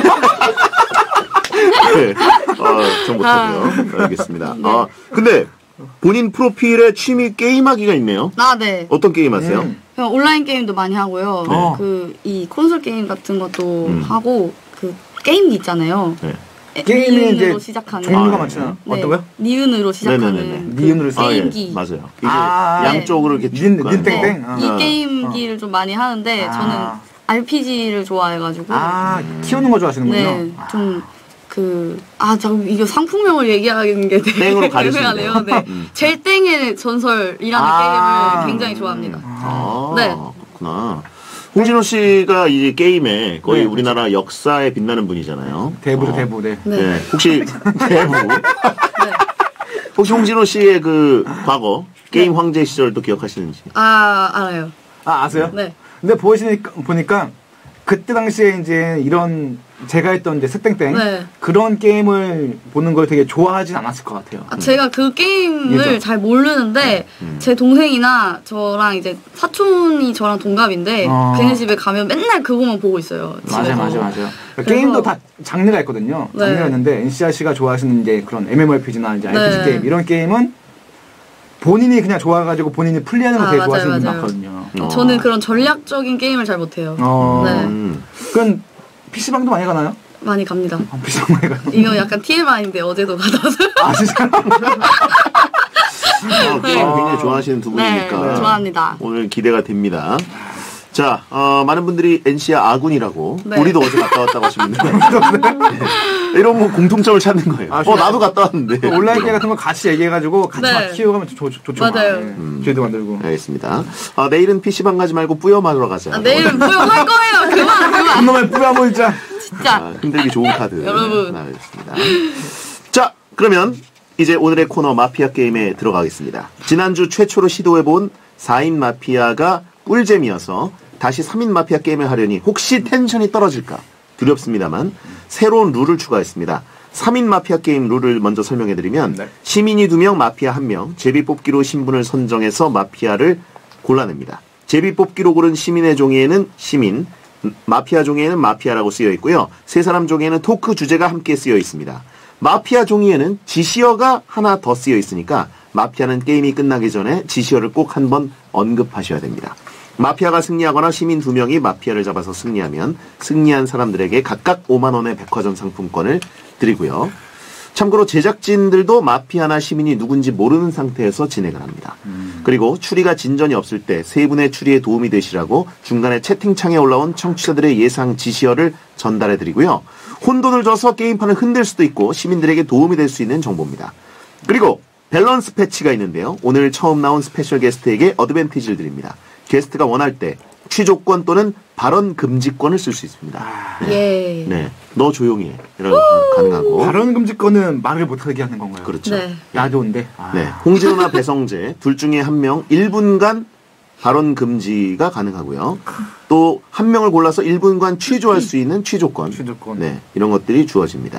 S2: 네. 어, 전 못하고요. 알겠습니다.
S1: 네.
S2: 아, 근데 본인 프로필에 취미 게임하기가 있네요.
S1: 아, 네.
S2: 어떤 게임 하세요?
S3: 음.
S1: 그냥 온라인 게임도 많이 하고요.
S3: 어.
S1: 그, 이 콘솔 게임 같은 것도
S2: 음.
S1: 하고, 그, 게임기 있잖아요.
S2: 네.
S1: 에,
S3: 게임이
S1: 니은으로
S3: 이제
S1: 시작하는.
S3: 종류가
S2: 아,
S3: 많잖아요.
S1: 네.
S3: 어떤 거요?
S1: 니은으로 시작하는.
S2: 네네네네.
S1: 그
S3: 니은으로 시작-
S2: 아, 예.
S1: 게임기.
S2: 맞아요. 이게
S3: 아,
S2: 양쪽으로 이렇게
S3: 닌-
S2: 쭉 가는
S3: 닌 땡땡?
S1: 네.
S3: 아.
S1: 이
S2: 어.
S1: 게임기를 좀 많이 하는데,
S3: 아.
S1: 저는 알피지를 좋아해가지고.
S3: 아, 키우는 거 좋아하시는군요.
S1: 네. 좀, 그, 아, 저, 이거 상품명을 얘기하는 게 되게
S2: 땡으로 가리시면 돼요.
S1: 애매하네요. 네.
S2: 음.
S1: 젤땡의 전설이라는
S3: 아.
S1: 게임을 굉장히 좋아합니다.
S2: 아,
S1: 네.
S2: 그렇구나. 홍진호 씨가 이 게임에 거의
S3: 네,
S2: 우리나라 역사에 빛나는 분이잖아요.
S3: 대부죠,
S2: 어.
S3: 대부, 네.
S1: 네.
S2: 네. 혹시 대부
S1: 네.
S2: 혹시 홍진호 씨의 그 과거 게임 황제 시절도 기억하시는지?
S1: 아, 알아요.
S3: 아, 아세요?
S1: 네.
S3: 근데 보시니까, 보니까, 그때 당시에 이제 이런, 제가 했던 이제 스땡땡.
S1: 네.
S3: 그런 게임을 보는 걸 되게 좋아하진 않았을 것 같아요.
S1: 아, 제가 그 게임을
S3: 예전.
S1: 잘 모르는데,
S2: 음.
S1: 제 동생이나 저랑 이제 사촌이 저랑 동갑인데,
S3: 어.
S1: 걔네 집에 가면 맨날 그거만 보고 있어요.
S3: 맞아요,
S1: 집에서.
S3: 맞아요, 맞아요.
S1: 그래서-
S3: 게임도 다 장르가 있거든요.
S1: 네.
S3: 장르가 있는데, 엔씨아르씨가 좋아하시는 이제 그런 엠엠오알피지나 이제 알피지
S1: 네.
S3: 게임, 이런 게임은 본인이 그냥 좋아가지고 본인이 플레이하는 거
S1: 아,
S3: 되게
S1: 맞아요,
S3: 좋아하시는 분
S1: 맞아요.
S3: 많거든요.
S2: 어.
S1: 저는 그런 전략적인 게임을 잘 못해요.
S3: 어.
S1: 네.
S2: 음.
S3: 그건 피씨방도 많이 가나요?
S1: 많이 갑니다.
S3: 아, 피씨방 많이 가요.
S1: 이거 약간 티엠아이인데 어제도 가다 왔어요.
S3: 아, 진짜?
S2: 아, 게임 굉장히 좋아하시는 두
S1: 네,
S2: 분이니까
S1: 좋아합니다.
S2: 오늘 기대가 됩니다. 자, 어, 많은 분들이 엔씨아 아군이라고
S1: 네.
S2: 우리도 어제 갔다 왔다고 하시는데 네. 이런 뭐 공통점을 찾는 거예요.
S3: 아,
S2: 어, 나도 갔다 왔는데.
S3: 온라인 게임 같은 거 같이 얘기해가지고 같이
S1: 네.
S3: 막 키워가면 좋, 좋, 좋죠.
S1: 맞아요.
S3: 네.
S2: 음.
S3: 저희도 만들고.
S2: 알겠습니다. 아, 내일은 피씨방 가지 말고 뿌염하러 가자.
S1: 아, 내일은 부용할 거예요. 그만, 그만.
S3: 한 놈의 뿌려보 진짜.
S1: 진짜.
S2: 아, 힘들기 좋은 카드.
S1: 여러분.
S2: 나가겠습니다. 자, 그러면 이제 오늘의 코너 마피아 게임에 들어가겠습니다. 지난주 최초로 시도해본 사 인 마피아가 꿀잼이어서 다시 삼 인 마피아 게임을 하려니 혹시 텐션이 떨어질까 두렵습니다만 새로운 룰을 추가했습니다. 삼 인 마피아 게임 룰을 먼저 설명해드리면
S3: 네.
S2: 시민이 두 명, 마피아 한 명, 제비뽑기로 신분을 선정해서 마피아를 골라냅니다. 제비뽑기로 고른 시민의 종이에는 시민, 마피아 종이에는 마피아라고 쓰여 있고요. 세 사람 종이에는 토크 주제가 함께 쓰여 있습니다. 마피아 종이에는 지시어가 하나 더 쓰여 있으니까 마피아는 게임이 끝나기 전에 지시어를 꼭 한 번 언급하셔야 됩니다. 마피아가 승리하거나 시민 두 명이 마피아를 잡아서 승리하면 승리한 사람들에게 각각 오만 원의 백화점 상품권을 드리고요. 참고로 제작진들도 마피아나 시민이 누군지 모르는 상태에서 진행을 합니다. 음. 그리고 추리가 진전이 없을 때 세 분의 추리에 도움이 되시라고 중간에 채팅창에 올라온 청취자들의 예상 지시어를 전달해 드리고요. 혼돈을 줘서 게임판을 흔들 수도 있고 시민들에게 도움이 될 수 있는 정보입니다. 그리고 밸런스 패치가 있는데요. 오늘 처음 나온 스페셜 게스트에게 어드밴티지를 드립니다. 게스트가 원할 때 취조권 또는 발언 금지권을 쓸 수 있습니다. 네.
S1: 예.
S2: 네. 너 조용히 해. 이런 가능하고.
S3: 발언 금지권은 말을 못하게 하는 건가요?
S2: 그렇죠.
S1: 네.
S3: 야도인데. 아.
S2: 네. 홍진호나 배성재 둘 중에 한 명 일 분간 발언 금지가 가능하고요. 또 한 명을 골라서 일 분간 취조할 수 있는 취조권.
S3: 취조권.
S2: 네. 이런 것들이 주어집니다.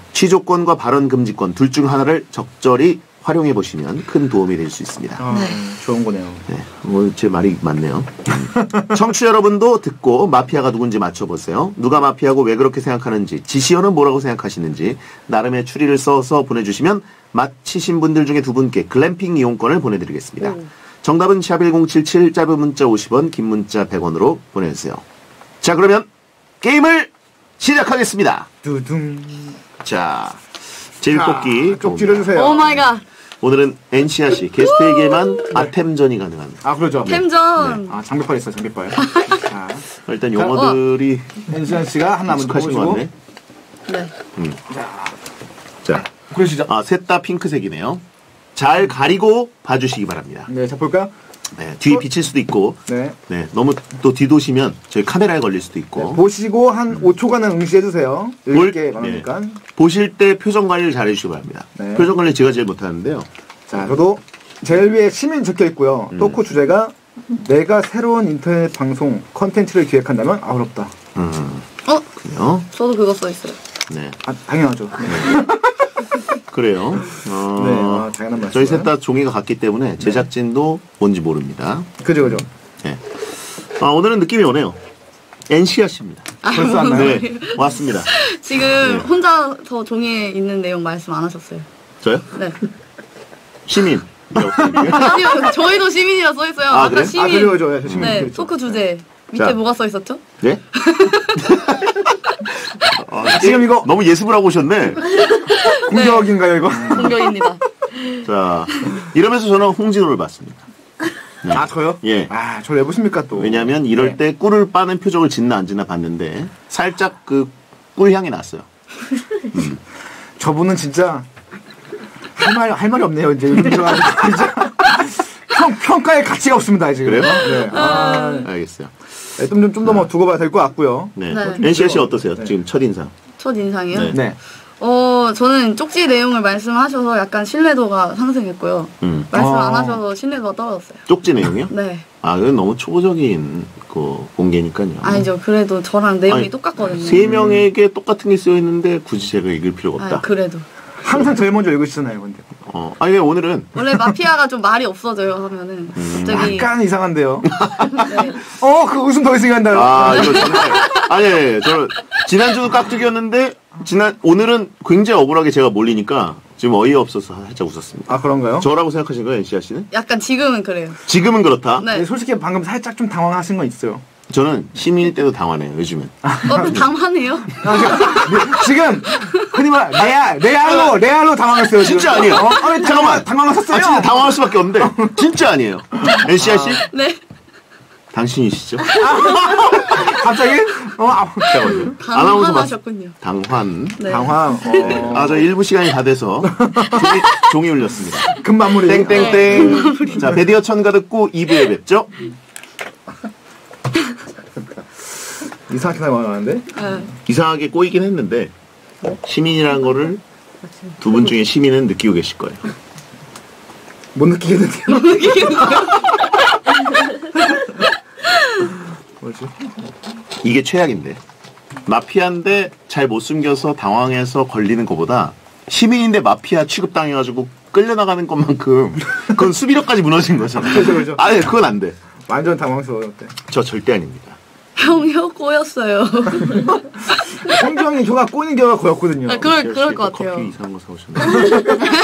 S2: 취조권과 발언 금지권 둘 중 하나를 적절히 활용해 보시면 큰 도움이 될 수 있습니다.
S3: 아, 좋은 거네요.
S2: 네, 뭐 제 말이 맞네요. 음. 청취자 여러분도 듣고 마피아가 누군지 맞춰보세요. 누가 마피아고 왜 그렇게 생각하는지, 지시어는 뭐라고 생각하시는지 나름의 추리를 써서 보내주시면 맞히신 분들 중에 두 분께 글램핑 이용권을 보내드리겠습니다.
S1: 오.
S2: 정답은 샵 일공칠칠, 짧은 문자 오십 원, 긴 문자 백 원으로 보내주세요. 자, 그러면 게임을 시작하겠습니다.
S3: 두둥.
S2: 자, 제비뽑기
S3: 쪽 찌르주세요.
S1: 오 마이 갓.
S2: 오늘은 엔씨아 씨 게스트에게만 아템전이 가능합니다.
S3: 아, 그러죠.
S1: 템전.
S3: 아, 장비빨 있어요, 장비빨. 자,
S2: 일단 용어들이
S3: 엔시안 씨가 하나 먼저
S2: 익숙하신 것
S3: 뽑으시고.
S2: 같네.
S1: 네.
S2: 자,
S3: 그러시죠.
S2: 아, 셋 다 핑크색이네요. 잘 가리고 봐주시기 바랍니다.
S3: 네, 자, 볼까요?
S2: 네, 뒤 비칠 수도 있고,
S3: 네.
S2: 네, 너무 또 뒤도시면 저희 카메라에 걸릴 수도
S3: 네,
S2: 있고.
S3: 보시고 한 오 초간은 응시해주세요.
S2: 뭘-
S3: 읽게 많으니까.
S2: 보실 때 표정 관리를 잘 해주시기 바랍니다.
S3: 네.
S2: 표정 관리 제가 제일 못하는데요.
S3: 자, 저도 제일 위에 시민 적혀 있고요.
S2: 음.
S3: 토크 주제가 내가 새로운 인터넷 방송 컨텐츠를 기획한다면 아, 어렵다.
S2: 음,
S1: 어?
S2: 그래요.
S1: 저도 그거 써 있어요.
S2: 네,
S3: 아, 당연하죠. 네,
S2: 그래요. 어,
S3: 네, 아, 당연한 말씀.
S2: 저희 셋 다 종이가 같기 때문에 제작진도 뭔지 모릅니다.
S3: 그죠, 그죠.
S2: 네. 아, 오늘은 느낌이 오네요. 엔씨아 씨입니다.
S3: 벌써 왔나요?
S2: 네, 왔습니다.
S1: 지금
S2: 네.
S1: 혼자서 종이에 있는 내용 말씀 안 하셨어요.
S2: 저요?
S1: 네.
S2: 시민.
S1: 아니요, 저희도 시민이라 써 있어요.
S2: 아,
S1: 아까
S2: 그래?
S1: 시민.
S3: 아, 그래요, 저 시민.
S1: 네,
S3: 그렇죠.
S1: 토크 주제 밑에
S2: 자.
S1: 뭐가 써 있었죠?
S2: 네? 아,
S3: 지금 이거-
S2: 너무 예습을 하고 오셨네.
S3: 공격인가요, 이거?
S1: 공격입니다.
S2: 자, 이러면서 저는 홍진호를 봤습니다. 네.
S3: 아, 저요?
S2: 예.
S3: 아, 저를 왜 보십니까, 또?
S2: 왜냐하면 이럴
S3: 네.
S2: 때 꿀을 빠는 표정을 짓나 안 짓나 봤는데 살짝 그 꿀향이 났어요.
S3: 저분은 진짜 할 말, 할 말이 없네요, 이제. 요즘 들어가지고 진짜. 평, 평가의 가치가 없습니다, 지금.
S2: 그래요?
S3: 네. 아,
S2: 알겠어요.
S3: 네, 좀, 좀, 좀 더 뭐 두고 봐야 될 것 같고요.
S2: 네.
S1: 네.
S2: 엔씨아 씨 어떠세요?
S3: 네.
S2: 지금 첫 인상.
S1: 첫 인상이요?
S2: 네.
S3: 네.
S1: 어, 저는 쪽지 내용을 말씀하셔서 약간 신뢰도가 상승했고요.
S2: 음.
S1: 말씀 안
S3: 아.
S1: 하셔서 신뢰도가 떨어졌어요.
S2: 쪽지 내용이요?
S1: 네.
S2: 아, 그건 너무 초보적인 그 공개니까요.
S1: 아니죠. 그래도 저랑 내용이
S2: 아니,
S1: 똑같거든요.
S2: 세 명에게 똑같은 게 쓰여 있는데 굳이 제가 읽을 필요가 없다.
S1: 아, 그래도.
S3: 항상 제일 먼저 읽으시잖아요, 근데.
S2: 어, 아니 오늘은
S1: 원래 마피아가 좀 말이 없어져요 하면은
S2: 음.
S1: 갑자기
S3: 약간 이상한데요.
S1: 네.
S3: 어, 그 웃음 더 이상한다요
S2: 아 이거 정말 아니, 아니 저 지난주도 깍두기였는데 지난 오늘은 굉장히 억울하게 제가 몰리니까 지금 어이없어서 살짝 웃었습니다.
S3: 아, 그런가요?
S2: 저라고 생각하신 거예요, 엔씨아 씨는?
S1: 약간 지금은 그래요.
S2: 지금은 그렇다.
S1: 네.
S3: 네, 솔직히 방금 살짝 좀 당황하신 건 있어요.
S2: 저는 시민일 때도 당하네요, 요즘은.
S1: 어, 당하네요.
S3: 아, 지금 흔히 말 레알 레알로 레알로 당황했어요. 지금.
S2: 진짜 아니에요.
S3: 어? 아, 왜
S2: 잠깐만.
S3: 당황, 당황하셨어요?
S2: 아, 진짜 당황할 수밖에 없는데 진짜 아니에요. 엔씨아 씨?
S1: 네.
S2: 당신이시죠?
S3: 갑자기? 어, 아,
S2: 잠깐만요. 아나운서 맞
S1: 당황하셨군요.
S2: 당환.
S1: 네.
S3: 당황. 어,
S2: 아, 저 일부 시간이 다 돼서 종이, 종이 울렸습니다.
S3: 금마무리.
S2: 땡땡땡. 자, 베디어 천가 듣고 이 부에 뵙죠.
S3: 이상하게 나왔는데?
S1: 네.
S2: 이상하게 꼬이긴 했는데 시민이라는 거를 두 분 중에 시민은 느끼고 계실 거예요.
S3: 못 느끼겠는데요. 뭐지?
S2: 이게 최악인데. 마피아인데 잘 못 숨겨서 당황해서 걸리는 것보다 시민인데 마피아 취급당해가지고 끌려나가는 것만큼 그건 수비력까지 무너진 거잖아요.
S3: 그죠, 그죠.
S2: 아니, 그건 안 돼.
S3: 완전 당황스러웠대.
S2: 저 절대 아닙니다.
S1: 형, 혀 꼬였어요.
S3: 홍정이 혀가 꼬이는 경우가 거였거든요.
S1: 아, 그럴,
S2: 엔씨아
S1: 그럴
S2: 씨
S1: 것
S2: 커피
S1: 같아요.
S2: 이상한 거 사오셨네.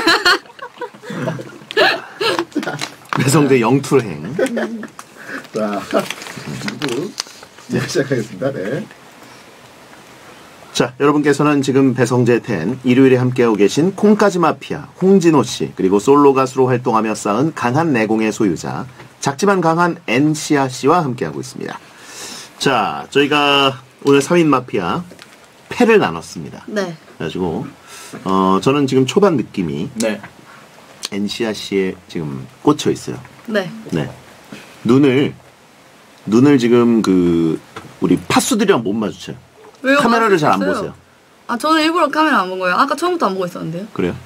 S2: 배성재 영투행.
S4: 자, 누구? 네, 시작하겠습니다. 네.
S2: 자, 여러분께서는 지금 배성재 텐 일요일에 함께하고 계신 콩까지 마피아 홍진호 씨, 그리고 솔로 가수로 활동하며 쌓은 강한 내공의 소유자 작지만 강한 엔씨아 씨와 함께하고 있습니다. 자, 저희가 오늘 삼 인 마피아 패를 나눴습니다.
S1: 네.
S2: 그래가지고 어, 저는 지금 초반 느낌이
S3: 네.
S2: 엔씨아 씨에 지금 꽂혀 있어요.
S1: 네.
S2: 네. 눈을 눈을 지금 그 우리 파수들이랑 못 마주쳐요.
S1: 왜요?
S2: 카메라를 잘 안
S1: 봤어요.
S2: 보세요.
S1: 아, 저는 일부러 카메라 안 본 거예요. 아까 처음부터 안 보고 있었는데요.
S2: 그래요?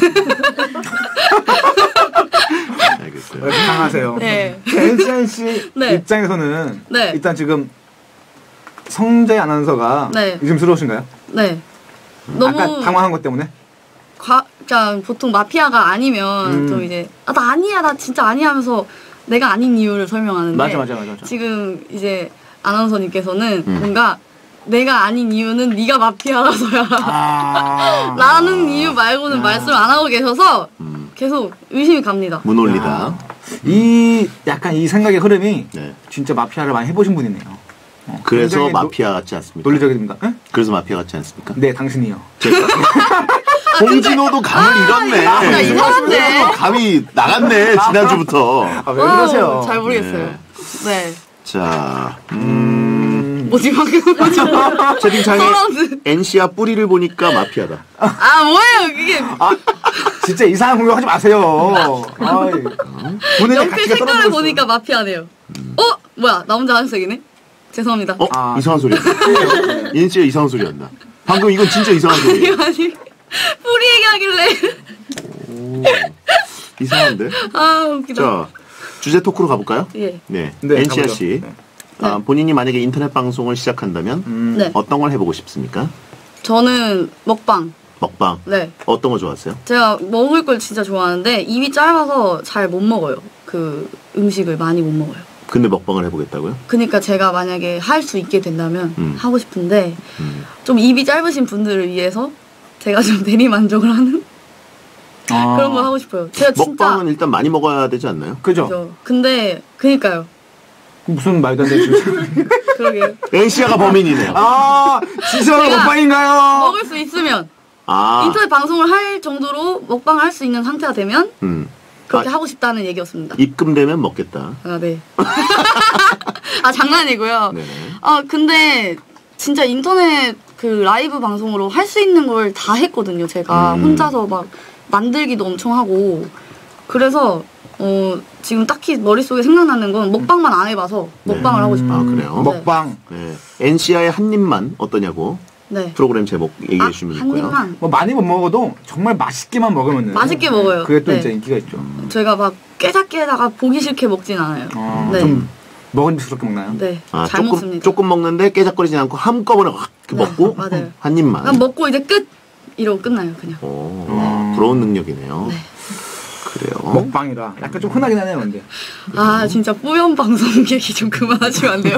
S2: 알겠어요.
S3: 당하세요.
S1: 네.
S3: 엔씨엔 씨
S1: 네.
S3: 입장에서는
S1: 네.
S3: 일단 지금 성재 아나운서가
S1: 네.
S3: 의심스러우신가요?
S1: 네. 너무
S3: 아까 당황한 것 때문에?
S1: 과, 그러니까 보통 마피아가 아니면
S3: 음.
S1: 좀 이제 아, 나 아니야, 나 진짜 아니야 하면서 내가 아닌 이유를 설명하는데
S3: 맞아, 맞아, 맞아, 맞아.
S1: 지금 이제 아나운서님께서는
S2: 음.
S1: 뭔가 내가 아닌 이유는 네가 마피아라서야
S3: 아.
S1: 라는 이유 말고는 말씀을 안 하고 계셔서
S2: 음.
S1: 계속 의심이 갑니다.
S2: 문올리다.
S3: 이 약간 이 생각의 흐름이
S2: 네.
S3: 진짜 마피아를 많이 해보신 분이네요. 어,
S2: 그래서
S3: 굉장히
S2: 마피아 같지 않습니까?
S3: 논리적입니다. 네?
S2: 그래서 마피아 같지 않습니까?
S3: 네, 당신이요.
S2: 제가 홍진호도 감을 잃었네.
S1: 아, 진짜 이상한데?
S2: 홍진호도 감이 나갔네 지난주부터.
S3: 아, 왜
S1: 와우,
S3: 그러세요?
S1: 잘 모르겠어요. 네.
S2: 자, 음,
S1: 뭐지 방금 뭐지?
S2: 채팅창에
S1: 서라운드.
S2: 엔씨아 뿌리를 보니까 마피아다.
S1: 아 뭐예요 이게?
S3: 아, 진짜 이상한 공격하지 마세요. 아이, 본인의
S1: 연필
S3: 가치가
S1: 색깔을
S3: 떨어졌어.
S1: 보니까 마피아네요. 어? 뭐야 나 혼자 한색이네? 죄송합니다.
S2: 어?
S3: 아.
S2: 이상한 소리. 인씨가 이상한 소리 한다. 방금 이건 진짜 이상한 소리예요.
S1: 아니 뿌리 얘기하길래
S2: 오, 이상한데?
S1: 아 웃기다.
S2: 자, 주제 토크로 가볼까요?
S1: 예.
S2: 네,
S3: 네,
S2: 엔씨아
S3: 가보죠.
S2: 씨.
S3: 네.
S2: 아, 본인이 만약에 인터넷 방송을 시작한다면
S3: 음,
S1: 네.
S2: 어떤 걸 해보고 싶습니까?
S1: 저는 먹방.
S2: 먹방.
S1: 네.
S2: 어떤 거 좋아하세요?
S1: 제가 먹을 걸 진짜 좋아하는데 입이 짧아서 잘 못 먹어요. 그 음식을 많이 못 먹어요.
S2: 근데 먹방을 해보겠다고요?
S1: 그러니까 제가 만약에 할 수 있게 된다면
S2: 음.
S1: 하고 싶은데
S2: 음.
S1: 좀 입이 짧으신 분들을 위해서 제가 좀 대리 만족을 하는
S3: 아.
S1: 그런 걸 하고 싶어요. 제가 진짜
S2: 먹방은 일단 많이 먹어야 되지 않나요?
S3: 그죠?
S1: 그죠. 근데 그니까요.
S3: 무슨 말도 안 되지.
S1: 그러게요.
S2: 엔씨아가 범인이네요.
S3: 아, 진짜로
S1: 제가
S3: 먹방인가요?
S1: 먹을 수 있으면
S2: 아,
S1: 인터넷 방송을 할 정도로 먹방을 할 수 있는 상태가 되면
S2: 음.
S1: 그렇게
S2: 아,
S1: 하고 싶다는 얘기였습니다.
S2: 입금되면 먹겠다.
S1: 아, 네. 아, 장난이고요.
S2: 네네.
S1: 아, 근데 진짜 인터넷 그 라이브 방송으로 할 수 있는 걸 다 했거든요. 제가
S2: 음.
S1: 혼자서 막 만들기도 엄청 하고. 그래서 어, 지금 딱히 머릿속에 생각나는 건 먹방만 안 해봐서 먹방을
S2: 네.
S1: 하고 싶어요.
S2: 아, 그래요?
S1: 네.
S3: 먹방.
S2: 네. 엔씨아의 한 입만 어떠냐고
S1: 네.
S2: 프로그램 제목 얘기해
S1: 아,
S2: 주시면
S1: 한
S2: 있고요.
S1: 입만.
S3: 뭐 많이 못 먹어도 정말 맛있게만 먹으면
S1: 맛있게 먹어요.
S3: 그게 또
S1: 네.
S3: 진짜 인기가 있죠.
S1: 제가 막 깨작깨다가 보기 싫게 먹진 않아요.
S3: 어,
S1: 네.
S3: 좀 먹음직스럽게 먹나요?
S1: 네.
S2: 아,
S1: 잘
S2: 조금,
S1: 먹습니다.
S2: 조금 먹는데 깨작거리지 않고 한꺼번에 확
S1: 네,
S2: 먹고
S1: 맞아요.
S2: 한 입만.
S1: 그냥 먹고 이제 끝! 이러고 끝나요, 그냥.
S2: 오,
S3: 네.
S2: 부러운 능력이네요.
S1: 네.
S2: 그래요.
S3: 먹방이라 약간 좀 흔하긴 하네요, 근데.
S1: 아, 진짜 뿌연 방송 얘기 좀 그만하시면 안 돼요?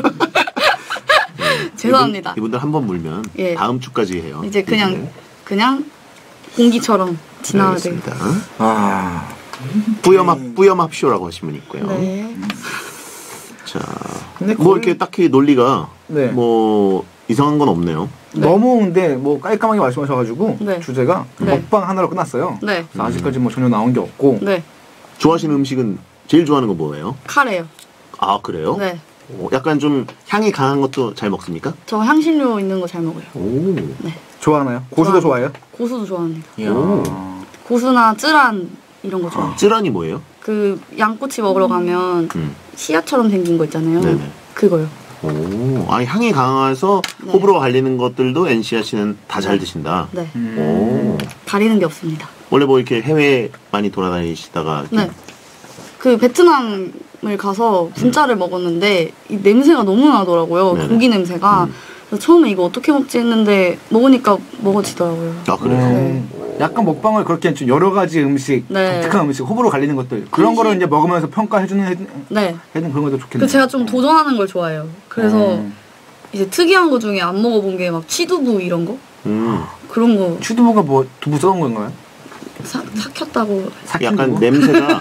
S1: 죄송합니다.
S2: 이분, 이분들 한 번 물면
S1: 예.
S2: 다음 주까지 해요.
S1: 이제 그냥,
S2: 네.
S1: 공기처럼 공기처럼 지나가야 돼요.
S2: 알겠습니다.
S3: 아.
S2: 뿌염합 뿌염합 쇼라고 하시면 있고요.
S1: 네.
S2: 자,
S3: 근데
S2: 뭐
S3: 거의-
S2: 이렇게 딱히 논리가
S3: 네.
S2: 뭐 이상한 건 없네요.
S3: 너무 근데 뭐 깔끔하게 말씀하셔가지고
S1: 네.
S3: 주제가
S1: 네.
S3: 먹방 하나로 끝났어요.
S1: 네.
S3: 그래서 아직까지 뭐 전혀 나온 게 없고.
S1: 네.
S2: 좋아하시는 음식은 제일 좋아하는 건 뭐예요?
S1: 카레요.
S2: 아 그래요?
S1: 네.
S2: 오, 약간 좀 향이 강한 것도 잘 먹습니까?
S1: 저 향신료 있는 거 잘 먹어요.
S2: 오,
S3: 좋아하나요? 고수도 좋아해요?
S1: 고수도 좋아합니다.
S2: 오.
S1: 고수나 쯔란 이런 거 좋아해요.
S2: 쯔란이 뭐예요?
S1: 그 양꼬치 먹으러 가면
S2: 음.
S1: 씨앗처럼 생긴 거 있잖아요.
S2: 네네.
S1: 그거요.
S2: 오, 아니 향이 강해서
S1: 네.
S2: 호불호 갈리는 것들도 엔씨아 씨는 다 잘 드신다.
S1: 네.
S2: 오,
S1: 가리는 게 없습니다.
S2: 원래 뭐 이렇게 해외 많이 돌아다니시다가 이렇게
S1: 네. 그 베트남을 가서 분짜를 먹었는데 이 냄새가 너무 나더라고요.
S2: 네네.
S1: 고기 냄새가.
S2: 음.
S1: 그래서 처음에 이거 어떻게 먹지 했는데 먹으니까 먹어지더라고요.
S2: 아 그래요?
S1: 네.
S3: 약간 먹방을 그렇게 좀 여러 가지 음식,
S1: 네.
S3: 독특한 음식, 호불호 갈리는 것들 그런
S1: 음식.
S3: 거를 이제 먹으면서 평가해주는 해-
S1: 네.
S3: 해는 그런 것도 좋겠네요.
S1: 그 제가 좀 도전하는 걸 좋아해요. 그래서
S3: 음.
S1: 이제 특이한 거 중에 안 먹어본 게 막 취두부 이런 거?
S2: 음,
S1: 그런 거
S3: 취두부가 뭐 두부 썩은 건가요?
S1: 사, 삭혔다고
S3: 삭힌
S2: 약간
S3: 두부?
S2: 냄새가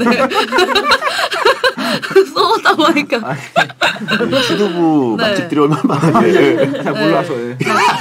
S1: 썩었다고 하니까
S2: 취두부
S1: 네.
S2: 맛집들이 얼마나 많은데.
S3: 잘 몰라서. 예.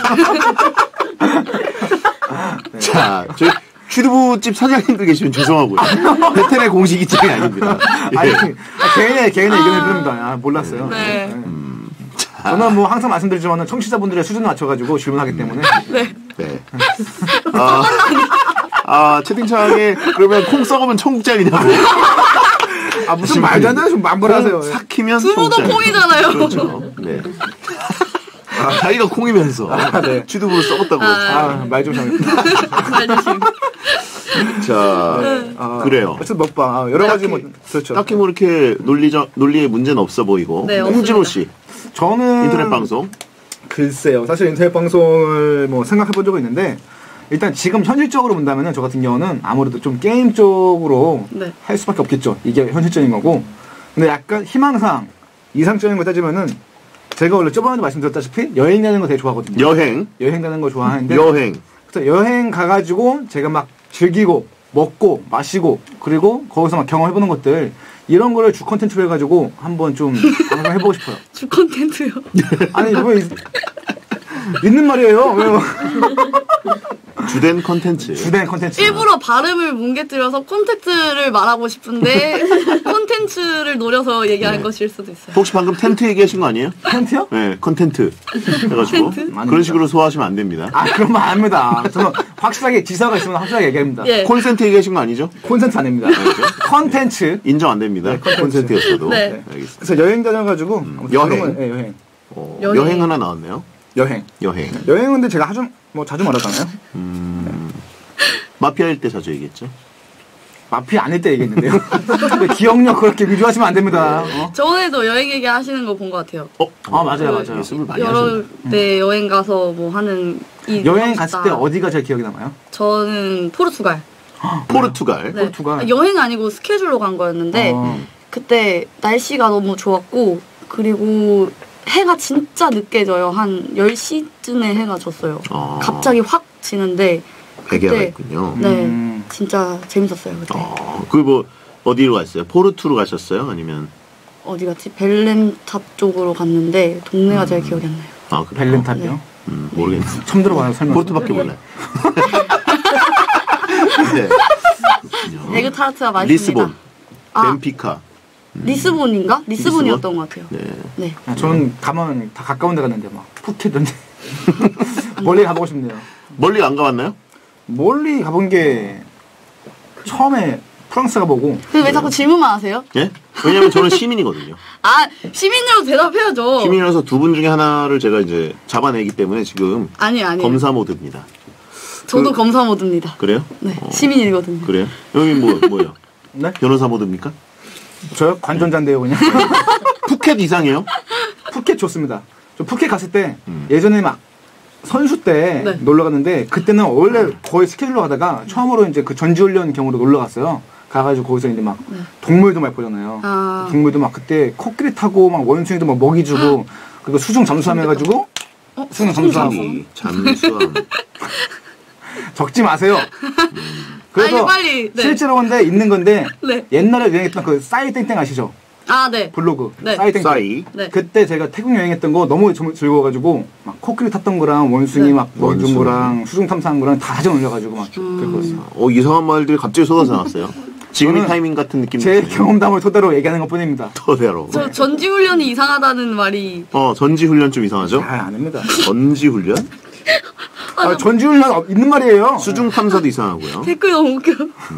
S2: 자, 저희 취두부집 사장님들 계시면 죄송하고요. 베테랑 공식 입장이 아닙니다.
S3: 아니,
S2: 예.
S3: 아, 개인의 개인의 의견을 드립니다. 아, 몰랐어요.
S1: 네.
S3: 네.
S2: 음,
S3: 저는 뭐 항상 말씀드리지만 청취자분들의 수준을 맞춰가지고 질문하기 때문에
S1: 네.
S2: 네. 아, 아, 채팅창에 그러면 콩 썩으면 청국장이냐고.
S3: 아 무슨 말도 안 되는 좀 만벌하세요.
S2: 콩 삭히면
S1: 두부도
S2: 청국장.
S1: 콩이잖아요.
S2: 그렇죠. 네. 아, 자기가 콩이면서
S3: 아, 네.
S2: 취두부를 썩었다고.
S3: 아, 말 좀 잘했다.
S1: 알려주시고.
S2: 자,
S3: 아,
S2: 그래요.
S3: 어쨌든 먹방 아, 여러 가지 뭐 그렇죠.
S2: 딱히 뭐 이렇게 논리적 논리에 문제는 없어 보이고.
S1: 네,
S2: 홍진호 씨
S3: 저는
S2: 인터넷 방송.
S3: 글쎄요. 사실 인터넷 방송을 뭐 생각해 본 적은 있는데 일단 지금 현실적으로 본다면은 저 같은 경우는 아무래도 좀 게임 쪽으로
S1: 네.
S3: 할 수밖에 없겠죠. 이게 현실적인 거고. 근데 약간 희망상 이상적인 거 따지면은 제가 원래 저번에도 말씀드렸다시피 여행 가는 거 되게 좋아하거든요.
S2: 여행,
S3: 여행 가는 거 좋아하는데
S2: 여행.
S3: 그래서 여행 가가지고 제가 막 즐기고 먹고 마시고 그리고 거기서 막 경험해보는 것들 이런 거를 주 컨텐츠로 해가지고 한번 좀 방송해보고 싶어요.
S1: 주 컨텐츠요.
S3: 아니 이거 있- 있는 말이에요. 왜요?
S2: 주된 컨텐츠.
S3: 주된 컨텐츠.
S1: 일부러 발음을 뭉개뜨려서 콘텐츠를 말하고 싶은데 콘텐츠를 노려서 얘기하는
S2: 네.
S1: 것일 수도 있어요.
S2: 혹시 방금 텐트 얘기하신 거 아니에요?
S3: 텐트요?
S2: 네, 컨텐트 해가지고
S1: 텐트?
S2: 그런 식으로 소화하시면 안 됩니다.
S3: 아 그런 말 아닙니다. 저는 확실하게 지사가 있으면 확실하게 얘기합니다.
S1: 예.
S2: 콘센트 얘기하신 거 아니죠?
S3: 콘텐츠 아닙니다. 컨텐츠.
S2: 인정 안 됩니다. 콘센트였어도.
S1: 네.
S2: 알겠습니다.
S3: 그래서 여행 다녀가지고 아무튼
S2: 여행.
S3: 그런 건- 예, 여행.
S2: 어,
S1: 여행.
S2: 여행. 하나 나왔네요.
S3: 여행.
S2: 여행.
S3: 여행은 근데 제가 아주 뭐 자주 말하잖아요.
S2: 음, 마피아일 때 자주 얘기했죠.
S3: 마피아 아닐 때 얘기했는데요. 근데 기억력 그렇게 위조하시면 안 됩니다. 어?
S1: 저번에도 여행 얘기 하시는 거 본 것 같아요.
S2: 어?
S3: 아, 맞아요, 맞아요.
S2: 예습을 많이
S1: 여러
S2: 하셨네.
S1: 때 여행 가서 뭐 하는 이
S3: 여행
S1: 하고
S3: 갔을
S1: 싶다.
S3: 때 어디가 제일 기억에 남아요?
S1: 저는 포르투갈.
S2: 포르투갈.
S1: 네.
S3: 포르투갈.
S1: 아, 여행 아니고 스케줄로 간 거였는데
S3: 어.
S1: 그때 날씨가 너무 좋았고 그리고 해가 진짜 늦게 져요. 한 열 시쯤에 해가 졌어요.
S2: 아.
S1: 갑자기 확 지는데
S2: 베개가
S1: 그때
S2: 있군요.
S1: 네
S3: 음.
S1: 진짜 재밌었어요. 그때.
S2: 아, 그뭐 어디로 갔어요? 포르투로 가셨어요? 아니면
S1: 어디 갔지? 벨렌탑 쪽으로 갔는데 동네가 잘 기억이 안 나요.
S2: 아 그래요?
S3: 벨렌탑이요?
S1: 네.
S2: 음, 모르겠네.
S3: 처음 들어봐요 설명.
S2: 포르투밖에 몰라요. 네. 그렇군요.
S1: 에그 타르트가 맛있습니다.
S2: 리스본,
S1: 아,
S2: 벤피카.
S1: 리스본인가? 리스본이었던 것 같아요.
S2: 네.
S1: 네.
S3: 아, 저는 가면 다 가까운 데 갔는데 막 푸켓던데 멀리 가보고 싶네요.
S2: 멀리 안 가봤나요?
S3: 멀리 가본 게 처음에 프랑스 가보고
S1: 근데 왜 자꾸 질문만 하세요?
S2: 예? 왜냐면 저는 시민이거든요.
S1: 아 시민으로 대답해야죠.
S2: 시민이라서 두 분 중에 하나를 제가 이제 잡아내기 때문에 지금
S1: 아니 아니.
S2: 검사 모드입니다.
S1: 저도
S2: 그-
S1: 검사 모드입니다.
S2: 그래요?
S1: 네
S2: 어,
S1: 시민이거든요.
S2: 그래요? 여기 뭐 뭐요?
S3: 네?
S2: 변호사 모드입니까?
S3: 저요? 관전자인데요 그냥.
S2: 푸켓 이상이에요?
S3: 푸켓 좋습니다. 저 푸켓 갔을 때
S2: 음.
S3: 예전에 막 선수 때
S1: 네.
S3: 놀러 갔는데 그때는 원래 거의 스케줄로 가다가 처음으로 이제 그 전지훈련 경우로 놀러 갔어요. 가가지고 거기서 이제 막
S1: 네.
S3: 동물도 많이 보잖아요.
S1: 아.
S3: 동물도 막 그때 코끼리 타고 막 원숭이도 막 먹이 주고 그리고 수중 잠수함 해가지고
S1: 어?
S3: 수중 잠수함
S2: 잠수함. 잠수함.
S3: 적지 마세요. 그래서
S1: 아니, 빨리, 네.
S3: 실제로 근데 있는 건데
S1: 네.
S3: 옛날에 유행했던 그 싸이 땡땡 아시죠?
S1: 아 네.
S3: 블로그
S1: 네.
S3: 싸이 땡땡.
S2: 싸이.
S1: 네.
S3: 그때 제가 태국 여행했던 거 너무 즐- 즐거워가지고 막 코끼리 탔던 거랑 원숭이
S1: 네.
S3: 막 먹이 준
S2: 원숭이.
S3: 거랑 수중 탐사한 거랑 다 사진 올려가지고 막 그랬거든요.
S2: 어 이상한 말들이 갑자기 쏟아져 나왔어요. 지금이
S3: 저는
S2: 타이밍 같은 느낌.
S3: 제 경험담을 토대로 얘기하는 것 뿐입니다.
S2: 토대로.
S1: 저 전지훈련이 이상하다는 말이
S2: 어 전지 훈련 좀 이상하죠?
S3: 잘 아닙니다.
S2: 전지 훈련?
S3: 아, 전지훈련 있는 말이에요.
S2: 수중 탐사도 이상하고요.
S1: 댓글 너무 웃겨.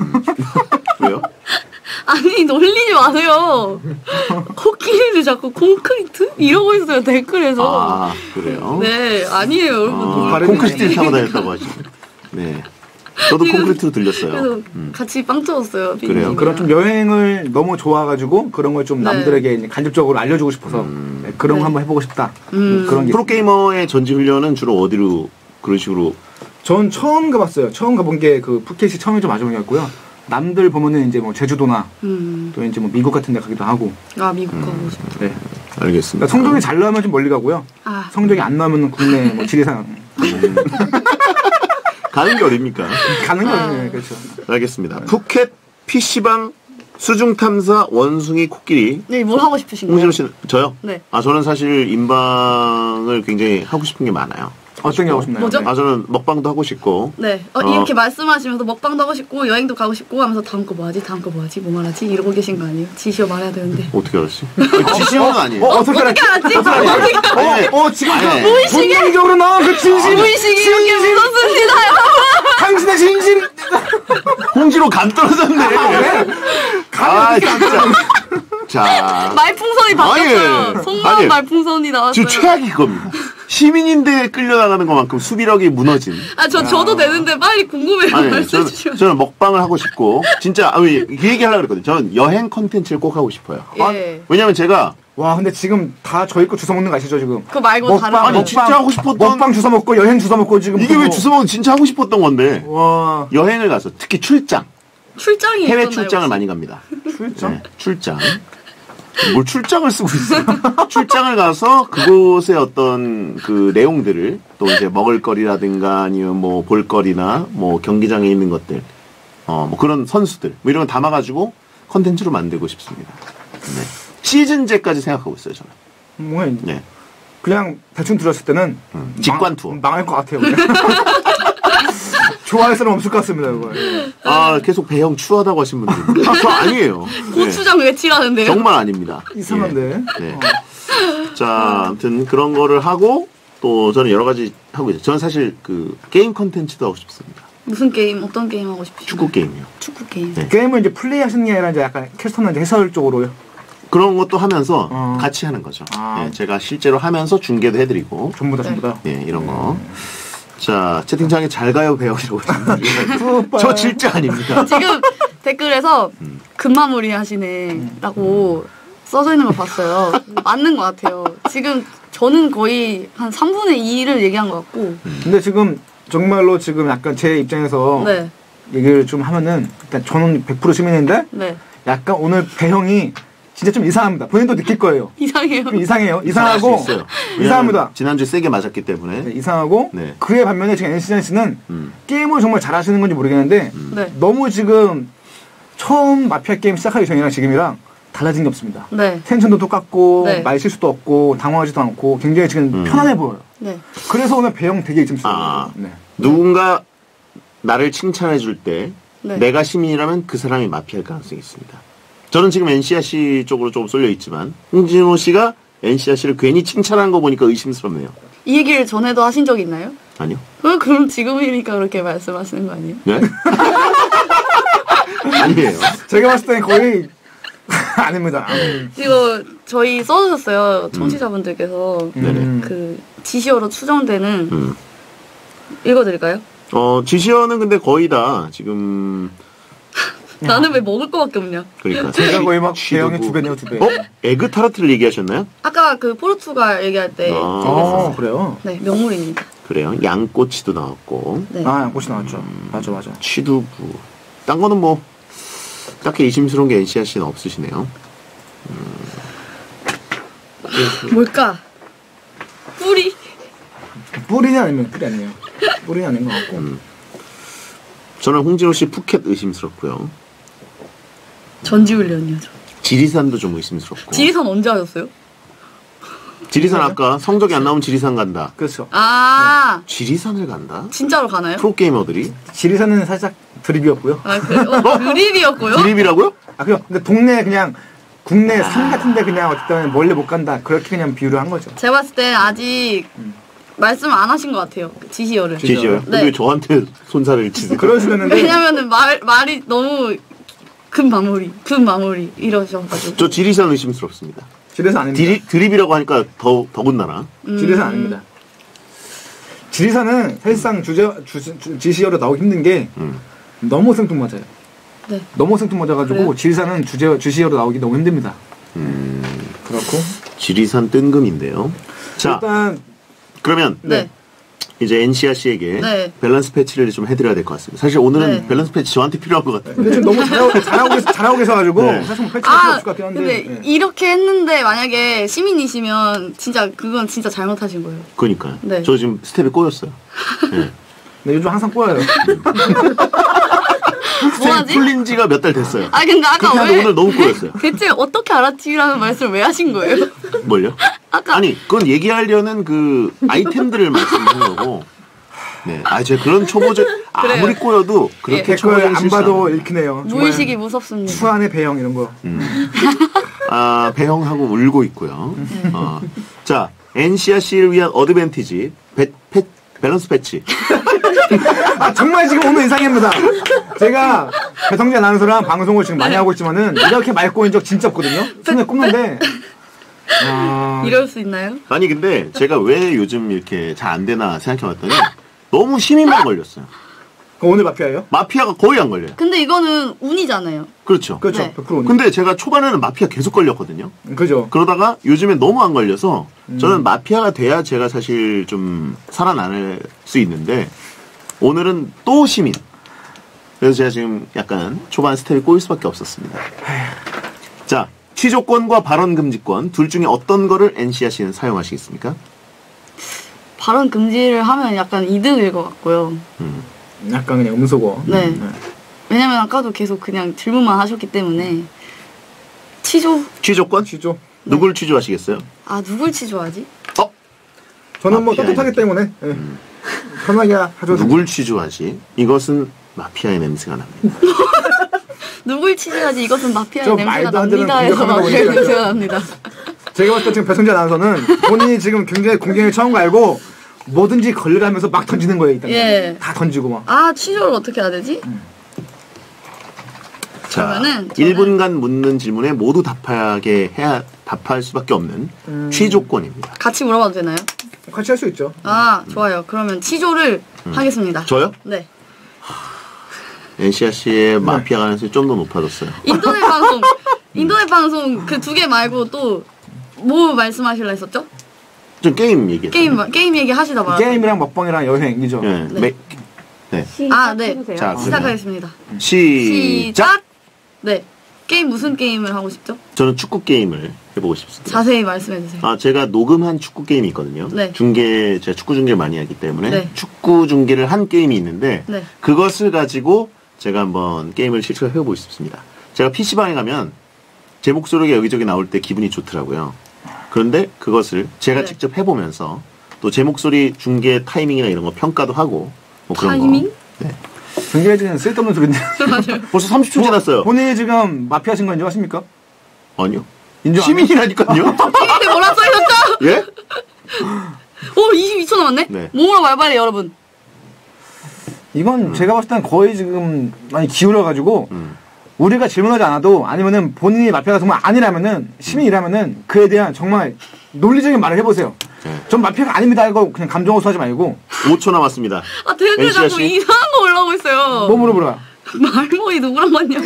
S2: 왜요?
S1: 아니 놀리지 마세요. 코끼리를 자꾸 콘크리트 이러고 있어요 댓글에서.
S2: 아 그래요?
S1: 네 아니에요 여러분.
S2: 아,
S1: 놀-
S3: 발음이
S2: 콘크리트를 타고 다녔다고 하시네. 네. 저도 콘크리트로 들렸어요.
S1: 그래서
S2: 음.
S1: 같이 빵 터졌어요.
S2: 그래요?
S3: 그런 좀 여행을 너무 좋아가지고 그런 걸 좀
S1: 네.
S3: 남들에게 이제 간접적으로 알려주고 싶어서 네, 그런
S1: 네.
S3: 거 한번 해보고 싶다.
S1: 음.
S3: 그런 게.
S2: 프로게이머의 전지 훈련은 주로 어디로 그런 식으로
S3: 전 처음 가봤어요. 처음 가본 게 그 푸켓이 처음이 좀 마지막이었고요. 남들 보면은 이제 뭐 제주도나
S1: 음.
S3: 또 이제 뭐 미국 같은 데 가기도 하고.
S1: 아 미국 가고 싶어.
S3: 네.
S2: 알겠습니다.
S3: 그러니까 성적이 잘 나오면 좀 멀리 가고요.
S1: 아
S3: 성적이 안 나오면 국내 뭐 지리산
S2: 가는 게 어딥니까?
S3: 가는
S1: 아.
S3: 거예요. 그렇죠.
S2: 알겠습니다. 푸켓 피시방 수중 탐사 원숭이 코끼리.
S1: 네, 뭘 하고 싶으신가요?
S2: 홍진호 씨는 저요?
S1: 네.
S2: 아 저는 사실 인방을 굉장히 하고 싶은 게 많아요.
S3: 어떤 게 하고 싶나요?
S1: 뭐죠?
S3: 네.
S2: 아 저는 먹방도 하고 싶고.
S1: 네. 어,
S2: 어.
S1: 이렇게 말씀하시면서 먹방도 하고 싶고 여행도 가고 싶고 하면서 다음 거 뭐하지? 다음 거 뭐하지? 뭐 말하지? 이러고 계신 거 아니에요? 지시어 말해야 되는데.
S2: 어떻게 알았지? 지시형은 아니에요.
S3: 어, 어떻게 알았지?
S1: 알았지?
S3: 어떻게 알았지?
S2: 아니,
S3: 어, 어, 지금
S2: 아니,
S3: 그
S1: 무의식에-
S3: 본능적으로 나온 그 진심.
S1: 무의식이 이렇게 묻었습니다요.
S3: 당신의 진심.
S2: 홍지로 감 떨어졌네. 아 진짜. 자.
S1: 말풍선이 바뀌었어요.
S2: 아니,
S1: 속마음
S2: 아니.
S1: 말풍선이 나왔어요.
S2: 지금 최악이 그겁니다. 시민인데 끌려나가는 것만큼 수비력이 무너진.
S1: 아, 저 저도 되는데 빨리 궁금해요.
S2: 아니, 저는,
S1: 말씀해주시면.
S2: 저는 먹방을 하고 싶고, 진짜, 아, 이 얘기 하려고 그랬거든요. 저는 여행 컨텐츠를 꼭 하고 싶어요.
S1: 예.
S2: 왜냐면 제가,
S3: 와, 근데 지금 다 저희 거 주워 먹는 거 아시죠, 지금?
S1: 그거 말고
S3: 먹방,
S1: 다른 거.
S2: 아니, 진짜 하고 싶었던-
S3: 먹방 주워 먹고 여행 주워 먹고 지금
S2: 이게 왜
S3: 그거-
S2: 주소먹은 진짜 하고 싶었던 건데,
S3: 와,
S2: 여행을 가서, 특히 출장,
S1: 출장이
S2: 해외
S1: 있었나요,
S2: 출장을
S1: 혹시?
S2: 많이 갑니다.
S3: 출장?
S2: 네, 출장. 뭘 출장을 쓰고 있어요. 출장을 가서 그곳의 어떤 그 내용들을 또 이제 먹을거리라든가 아니면 뭐 볼거리나 뭐 경기장에 있는 것들, 어, 뭐 그런 선수들, 뭐 이런 거 담아가지고 컨텐츠로 만들고 싶습니다. 네. 시즌제까지 생각하고 있어요, 저는.
S3: 뭐,
S2: 네.
S3: 그냥 대충 들었을 때는
S2: 음, 직관 투어.
S3: 망, 망할 것 같아요. 그냥. 좋아할 사람 없을 것 같습니다, 이거.
S2: 아, 계속 배형 추하다고 하신 분들. 아, 저 아니에요. 네.
S1: 고추장 외치라는데요.
S2: 정말 아닙니다.
S3: 이상한데.
S2: 예. 네. 자, 아무튼 그런 거를 하고 또 저는 여러 가지 하고 있어요. 저는 사실 그 게임 컨텐츠도 하고 싶습니다.
S1: 무슨 게임? 어떤 게임 하고 싶으신가요?
S2: 축구 게임이요.
S1: 축구 게임.
S2: 네.
S3: 게임을 이제 플레이 하시는 게 아니라 이제 약간 캐스터나 이제 해설 쪽으로요.
S2: 그런 것도 하면서
S3: 어.
S2: 같이 하는 거죠.
S3: 아.
S2: 예, 제가 실제로 하면서 중계도 해드리고,
S3: 전부 다, 전부 다.
S2: 예, 이런 거. 자, 채팅창에 잘 가요 배우라고 하시는데 저 진짜 아닙니다.
S1: 지금 댓글에서
S2: 음.
S1: 금마무리 하시네라고 써져 있는 걸 봤어요. 맞는 것 같아요. 지금 저는 거의 한 삼분의 이를 얘기한 것 같고.
S3: 근데 지금 정말로 지금 약간 제 입장에서
S1: 네,
S3: 얘기를 좀 하면은 일단 저는 백 퍼센트 시민인데
S1: 네.
S3: 약간 오늘 배형이 진짜 좀 이상합니다. 본인도 느낄 거예요.
S1: 이상해요.
S3: 좀 이상해요.
S2: 이상할 수
S3: 이상하고
S2: 있어요.
S3: 이상합니다.
S2: 지난주에 세게 맞았기 때문에.
S3: 네, 이상하고
S2: 네.
S3: 그에 반면에 지금 엔씨전에스는
S2: 음.
S3: 게임을 정말 잘하시는 건지 모르겠는데
S1: 네.
S3: 너무 지금 처음 마피아 게임 시작하기 전이랑 지금이랑 달라진 게 없습니다.
S1: 네.
S3: 텐션도 똑같고
S1: 네.
S3: 말 실수도 없고 당황하지도 않고 굉장히 지금
S2: 음.
S3: 편안해 보여요.
S1: 네.
S3: 그래서 오늘 배영 되게 잊음스러워요.
S2: 아.
S3: 네.
S2: 누군가 나를 칭찬해 줄 때
S1: 네.
S2: 내가 시민이라면 그 사람이 마피아일 가능성이 있습니다. 저는 지금 엔씨아씨 쪽으로 좀 쏠려 있지만 홍진호 씨가 엔씨아씨를 괜히 칭찬한 거 보니까 의심스럽네요.
S1: 이 얘기를 전에도 하신 적 있나요?
S2: 아니요.
S1: 어, 그럼 지금이니까 그렇게 말씀하시는 거 아니에요?
S2: 네? 아니에요.
S3: 제가 봤을 때는 거의 아닙니다.
S1: 이거 저희 써주셨어요. 청취자분들께서
S3: 음.
S1: 그 지시어로 추정되는
S2: 음.
S1: 읽어드릴까요?
S2: 어, 지시어는 근데 거의 다 지금
S1: 나는 왜 먹을 거밖에 없냐?
S2: 그러니까
S3: 제가 거의 막
S2: 취두부.
S3: 배영의 두 배네요, 두 배.
S2: 어? 에그 타르트를 얘기하셨나요?
S1: 아까 그 포르투갈 얘기할 때
S2: 아.
S1: 얘기했었어요.
S3: 아, 그래요?
S1: 네, 명물입니다.
S2: 그래요. 양꼬치도 나왔고
S1: 네.
S3: 아, 양꼬치 나왔죠. 맞아, 맞아.
S2: 취두부. 딴 거는 뭐 딱히 의심스러운 게 엔씨아씨는 없으시네요.
S1: 뭘까? 뿌리?
S3: 뿌리는 아니면 뿌리 아니에요. 뿌리는 아닌 것 같고.
S2: 음. 저는 홍진호 씨 푸켓 의심스럽고요.
S1: 전지훈련이요, 저.
S2: 지리산도 좀 의심스럽고.
S1: 지리산 언제 하셨어요?
S2: 지리산 아까 성적이 안 나오면 지리산 간다.
S3: 그렇죠.
S1: 아,
S2: 지리산을 간다?
S1: 진짜로 가나요?
S2: 프로게이머들이?
S3: 지리산은 살짝 드립이었고요.
S1: 아, 그래요? 어, 드립이었고요?
S2: 드립이라고요?
S3: 아, 그요. 근데 동네 그냥 국내 산 같은데 그냥 어쨌든 멀리 못 간다. 그렇게 그냥 비유를 한 거죠.
S1: 제가 봤을 때 아직 말씀 안 하신 것 같아요. 지시어를.
S2: 지지요. 근데
S1: 네.
S2: 왜 저한테 손살을 치세요?
S3: 그럴 수 있는데
S1: 왜냐면은 말, 말이 너무 급 마무리, 급 마무리 이러셔가지고.
S2: 저 지리산 의심스럽습니다.
S3: 지리산 아닙니다.
S2: 드립, 드립이라고 하니까 더, 더군다나.
S1: 음.
S3: 지리산 아닙니다. 지리산은 사실상 주제, 주, 주, 지시어로 나오기 힘든 게
S2: 음.
S3: 너무 생뚱맞아요.
S1: 네.
S3: 너무 생뚱맞아가지고
S1: 그래요?
S3: 지리산은 주제, 주시어로 나오기 너무 힘듭니다.
S2: 음,
S3: 그렇고
S2: 지리산 뜬금인데요. 자,
S3: 일단
S2: 그러면
S1: 네.
S2: 이제 엔씨아씨에게
S1: 네.
S2: 밸런스 패치를 좀 해드려야 될 것 같습니다. 사실 오늘은
S1: 네.
S2: 밸런스 패치 저한테 필요한 것 같아요.
S3: 근데 지금 너무 잘하고, 잘하고, 계셔, 잘하고 계셔가지고
S2: 네.
S3: 사실 뭐 펼칠 수
S1: 아,
S3: 없을 것 같긴 한데
S1: 근데
S3: 네.
S1: 이렇게 했는데 만약에 시민이시면 진짜 그건 진짜 잘못하신 거예요.
S2: 그러니까요.
S1: 네.
S2: 저 지금 스텝에 꼬였어요. 네.
S3: 네, 요즘 항상 꼬여요.
S2: 스텝이
S1: 뭐하지?
S2: 풀린 지가 몇 달 됐어요.
S1: 아 근데 아까
S2: 그렇게 하는데
S1: 왜
S2: 오늘 너무 꼬였어요.
S1: 대체 어떻게 알았지라는 말씀을 왜 하신 거예요?
S2: 뭘요?
S1: 아까
S2: 아니, 그건 얘기하려는 그 아이템들을 말씀하는 거고. 네. 아, 제가 그런 초보적, 아무리 꼬여도 그렇게
S1: 예.
S3: 댓글
S2: 초보적인
S3: 안
S2: 실수 안
S3: 봐도
S2: 해요.
S3: 읽히네요.
S1: 무의식이 무섭습니다.
S3: 수안의 배영 이런 거.
S2: 아, 배영하고 울고 있고요. 어. 자, 엔씨아씨를 위한 어드밴티지, 배, 패, 밸런스 패치.
S3: 아, 정말 지금 오늘 이상입니다. 제가 배성재 아나운서랑 방송을 지금 많이 하고 있지만은 이렇게 말 꼬인 적 진짜 없거든요. 손에 꼽는데 아,
S1: 이럴 수 있나요?
S2: 아니, 근데 제가 왜 요즘 이렇게 잘 안 되나 생각해봤더니 너무 시민만 걸렸어요.
S3: 오늘 마피아예요?
S2: 마피아가 거의 안 걸려요.
S1: 근데 이거는 운이잖아요.
S2: 그렇죠.
S3: 그렇죠.
S1: 네.
S3: 백 퍼센트.
S2: 근데 제가 초반에는 마피아 계속 걸렸거든요.
S3: 그죠.
S2: 그러다가 요즘에 너무 안 걸려서 저는 마피아가 돼야 제가 사실 좀 살아날 수 있는데 오늘은 또 시민. 그래서 제가 지금 약간 초반 스텝이 꼬일 수밖에 없었습니다. 자, 취조권과 발언 금지권 둘 중에 어떤 거를 엔씨아씨는 사용하시겠습니까?
S1: 발언 금지를 하면 약간 이득일 것 같고요.
S3: 약간 그냥 음소거.
S1: 네. 왜냐면 아까도 계속 그냥 질문만 하셨기 때문에 취조?
S2: 취조권?
S3: 취조.
S2: 누굴 취조하시겠어요?
S1: 아 누굴 취조하지?
S2: 어?
S3: 저는 뭐
S2: 마피아
S3: 떳떳하기
S2: 이렇게.
S3: 때문에 예. 편하게 하죠.
S2: 누굴 취조하지? 이것은 마피아의 냄새가 납니다.
S1: 누굴 취조하지? 이것은 마피아의
S3: 저
S1: 냄새가
S3: 말도 안 되는
S1: 납니다. 해서
S3: 공격하는 거
S1: 마피아의
S3: 뭔지
S1: 냄새가
S3: 알죠?
S1: 납니다.
S3: 제가 봤을 때 지금 배성재 아나운서는 본인이 지금 굉장히 공격을 처음 갈고 뭐든지 걸려가면서 막 던지는 거예요. 일단
S1: 예.
S3: 다 던지고 막.
S1: 아 취조를 어떻게 해야 되지?
S2: 자,
S1: 그러면은 저는-
S2: 일 분간 묻는 질문에 모두 답하게 해야 답할 수밖에 없는 취조권입니다.
S1: 같이 물어봐도 되나요?
S3: 같이 할 수 있죠.
S1: 아 좋아요. 그러면 취조를 하겠습니다.
S2: 저요?
S1: 네.
S2: 엔씨아씨의 마피아 가능성이 좀 더 높아졌어요.
S1: 인터넷 방송 인터넷 방송 그 두 개 말고 또 뭐 말씀하실라 했었죠?
S2: 좀 게임 얘기했어요.
S1: 게임 마- 게임 얘기 하시다 말았어요.
S3: 게임이랑 먹방이랑 여행이죠.
S2: 예,
S1: 네.
S2: 매- 네.
S1: 아 네.
S2: 자,
S1: 시작하겠습니다.
S2: 시작.
S1: 시작. 네. 게임 무슨 게임을 하고 싶죠?
S2: 저는 축구 게임을 해보고 싶습니다.
S1: 자세히 말씀해 주세요.
S2: 아, 제가 녹음한 축구 게임이 있거든요.
S1: 네.
S2: 중계, 제가 축구 중계를 많이 하기 때문에
S1: 네.
S2: 축구 중계를 한 게임이 있는데
S1: 네.
S2: 그것을 가지고 제가 한번 게임을 실제로 해보고 싶습니다. 제가 피시방에 가면 제 목소리가 여기저기 나올 때 기분이 좋더라고요. 그런데 그것을 제가
S1: 네.
S2: 직접 해보면서 또 제 목소리 중계 타이밍이나 이런 거 평가도 하고 뭐 그런
S1: 타이밍?
S2: 거. 네.
S3: 굉장히 지금 쓸데없는 소리인데.
S2: 벌써 삼십 초 지났어요.
S3: 본인이 지금 마피아신 거 인정하십니까?
S2: 아니요.
S3: 인정 안
S2: 시민이라니까요.
S1: 게임에 뭐라 써있었죠?
S2: 예?
S1: 오 이십이 초 남았네?
S2: 네.
S1: 몸으로 말발해 여러분.
S3: 이건
S2: 음.
S3: 제가 봤을 때는 거의 지금 많이 기울어가지고
S2: 음.
S3: 우리가 질문하지 않아도 아니면은 본인이 마피아가 정말 아니라면은 시민이라면은 그에 대한 정말 논리적인 말을 해보세요.
S2: 네.
S3: 전 마피아가 아닙니다. 이거 그냥 감정 호소하지 말고
S2: 오 초 남았습니다.
S1: 아 댓글
S2: 엔시아
S1: 자꾸
S2: 씨?
S1: 이상한 거 올라오고 있어요.
S3: 뭐 물어보라.
S1: 말모이 누구랑 맞냐고.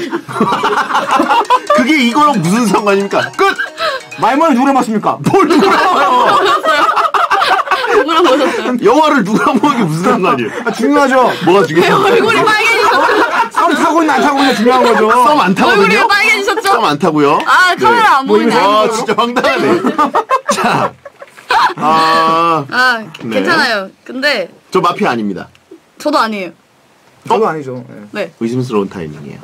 S2: 그게 이거랑 무슨 상관입니까? 끝!
S3: 말문을 누구랑 맞습니까?
S2: 뭘 누구랑 봐요?
S1: 누구랑 맞았어요?
S2: 영화를 누구랑 보는 게 무슨 상관이에요?
S3: 아, 중요하죠.
S2: 뭐가 중요해요?
S1: 얼굴이 빨개지셨죠?
S3: 썸 타고 있나 안 타고 있나 중요한 거죠.
S2: 썸 안
S1: 얼굴이
S2: 타거든요?
S1: 빨개지셨죠?
S2: 썸 안 타고요?
S1: 아 카메라 안
S3: 뭐
S1: 보이네.
S3: 이거
S2: 아, 진짜 황당하네. 자, 아,
S1: 아
S2: 네.
S1: 괜찮아요. 근데
S2: 저 마피아 아닙니다.
S1: 저도 아니에요.
S3: 저도 아니죠. 예.
S1: 네.
S2: 의심스러운 타이밍이에요.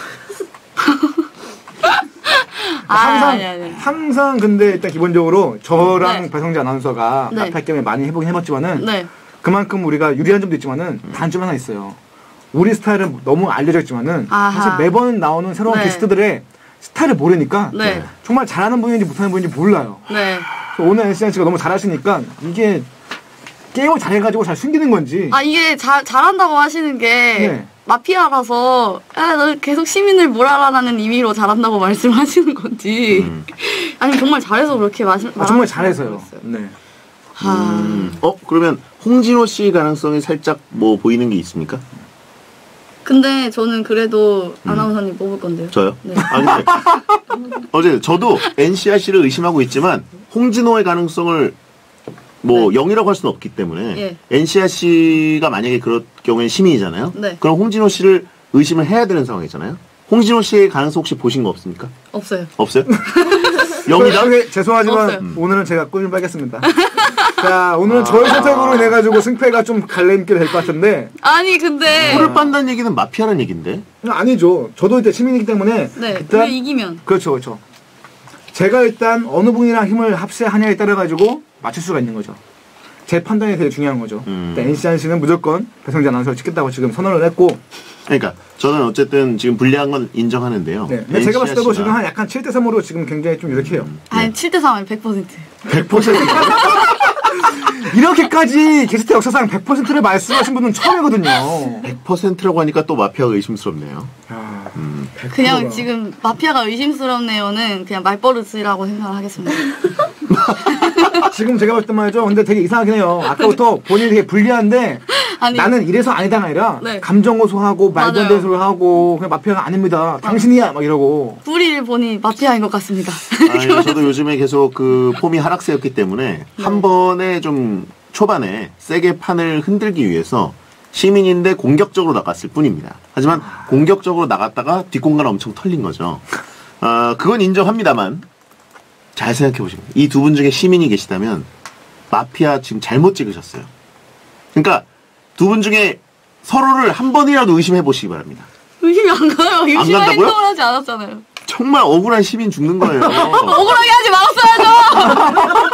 S1: 아
S3: 항상
S1: 아니 아니.
S3: 항상 근데 일단 기본적으로 저랑
S1: 네.
S3: 배성재 아나운서가
S1: 네.
S3: 마피아 게임을 많이 해보긴 해봤지만은
S1: 네.
S3: 그만큼 우리가 유리한 점도 있지만은 단점 하나 있어요. 우리 스타일은 너무 알려져 있지만은
S1: 아하.
S3: 사실 매번 나오는 새로운
S1: 네.
S3: 게스트들의 스타일을 모르니까
S1: 네.
S3: 정말 잘하는 분인지 못하는 분인지 몰라요.
S1: 네.
S3: 그래서 오늘 엔씨안 씨가 너무 잘하시니까 이게 게임을 잘해가지고 잘 숨기는 건지
S1: 아 이게 잘 잘한다고 하시는 게
S3: 네.
S1: 마피아라서 아, 너 계속 시민을 몰아라라는 의미로 잘한다고 말씀하시는 건지
S2: 음.
S1: 아니면 정말 잘해서 그렇게 말씀
S3: 아, 정말 잘해서요. 네.
S1: 아,
S2: 음, 어, 그러면 홍진호 씨 가능성이 살짝 뭐 보이는 게 있습니까?
S1: 근데 저는 그래도 아나운서님 뽑을 건데요.
S2: 저요?
S1: 네.
S2: 아, 근데 어제 저도 엔씨아 씨를 의심하고 있지만 홍진호의 가능성을 뭐
S1: 네.
S2: 영이라고 할 수는 없기 때문에
S1: 예.
S2: 엔씨아 씨가 만약에 그럴 경우에는 시민이잖아요.
S1: 네.
S2: 그럼 홍진호 씨를 의심을 해야 되는 상황이잖아요. 홍진호 씨의 가능성 혹시 보신 거 없습니까?
S1: 없어요.
S2: 없어요? 영이다?
S3: 그게 죄송하지만
S1: 없어요.
S3: 오늘은 제가 꿀좀 빨겠습니다. 자, 오늘은 저의 선택으로 인해 가지고 승패가 좀 갈림길 될 것 같은데
S1: 아니 근데
S2: 꿀을 빤다는 얘기는 마피아라는 얘기인데.
S3: 아니죠. 저도 이제 시민이기 때문에
S1: 네.
S3: 일단
S1: 우리 이기면
S3: 그렇죠, 그렇죠. 제가 일단 어느 분이랑 힘을 합세하냐에 따라 가지고 맞출 수가 있는 거죠. 제 판단이 되게 중요한 거죠.
S2: 음.
S3: 엔씨안 씨는 무조건 배성재 아나운서를 찍겠다고 지금 선언을 했고,
S2: 그러니까 저는 어쨌든 지금 불리한 건 인정하는데요.
S3: 네. 근데 제가 봤을 때도
S2: 엔씨아 씨가
S3: 지금 한 약간 칠 대 삼으로 지금 굉장히 좀 유력해요.
S1: 아니 칠 대 삼 아니 백 퍼센트.
S2: 백 퍼센트
S3: 이렇게까지 게스트 역사상 백 퍼센트를 말씀하신 분은 처음이거든요.
S2: 백 퍼센트라고 하니까 또 마피아가 의심스럽네요.
S3: 야,
S2: 음.
S1: 그냥
S3: 백 퍼센트가.
S1: 지금 마피아가 의심스럽네요는 그냥 말버릇이라고 생각을 하겠습니다.
S3: 지금 제가 볼 때 말이죠. 근데 되게 이상하긴 해요. 아까부터 본인이 되게 불리한데
S1: 아니
S3: 나는 이래서 아니다가 아니라
S1: 네.
S3: 감정 호소하고 말도 안
S1: 맞아요.
S3: 되는 소리를 하고 그냥 마피아가 아닙니다. 당신이야 막 이러고.
S1: 뿌리를 보니 마피아인 것 같습니다.
S2: 아니, 저도 요즘에 계속 그 폼이 하락세였기 때문에
S1: 네.
S2: 한 번에 좀 초반에 세게 판을 흔들기 위해서 시민인데 공격적으로 나갔을 뿐입니다. 하지만 공격적으로 나갔다가 뒷공간 엄청 털린 거죠. 아, 그건 인정합니다만 잘 생각해 보시면 이 두 분 중에 시민이 계시다면 마피아 지금 잘못 찍으셨어요. 그러니까 두 분 중에 서로를 한 번이라도 의심해 보시기 바랍니다.
S1: 의심이 안 가요. 의심할
S2: 간다고요?
S1: 행동을 하지 않았잖아요.
S2: 정말 억울한 시민 죽는 거예요.
S1: 억울하게 하지 말았어야죠.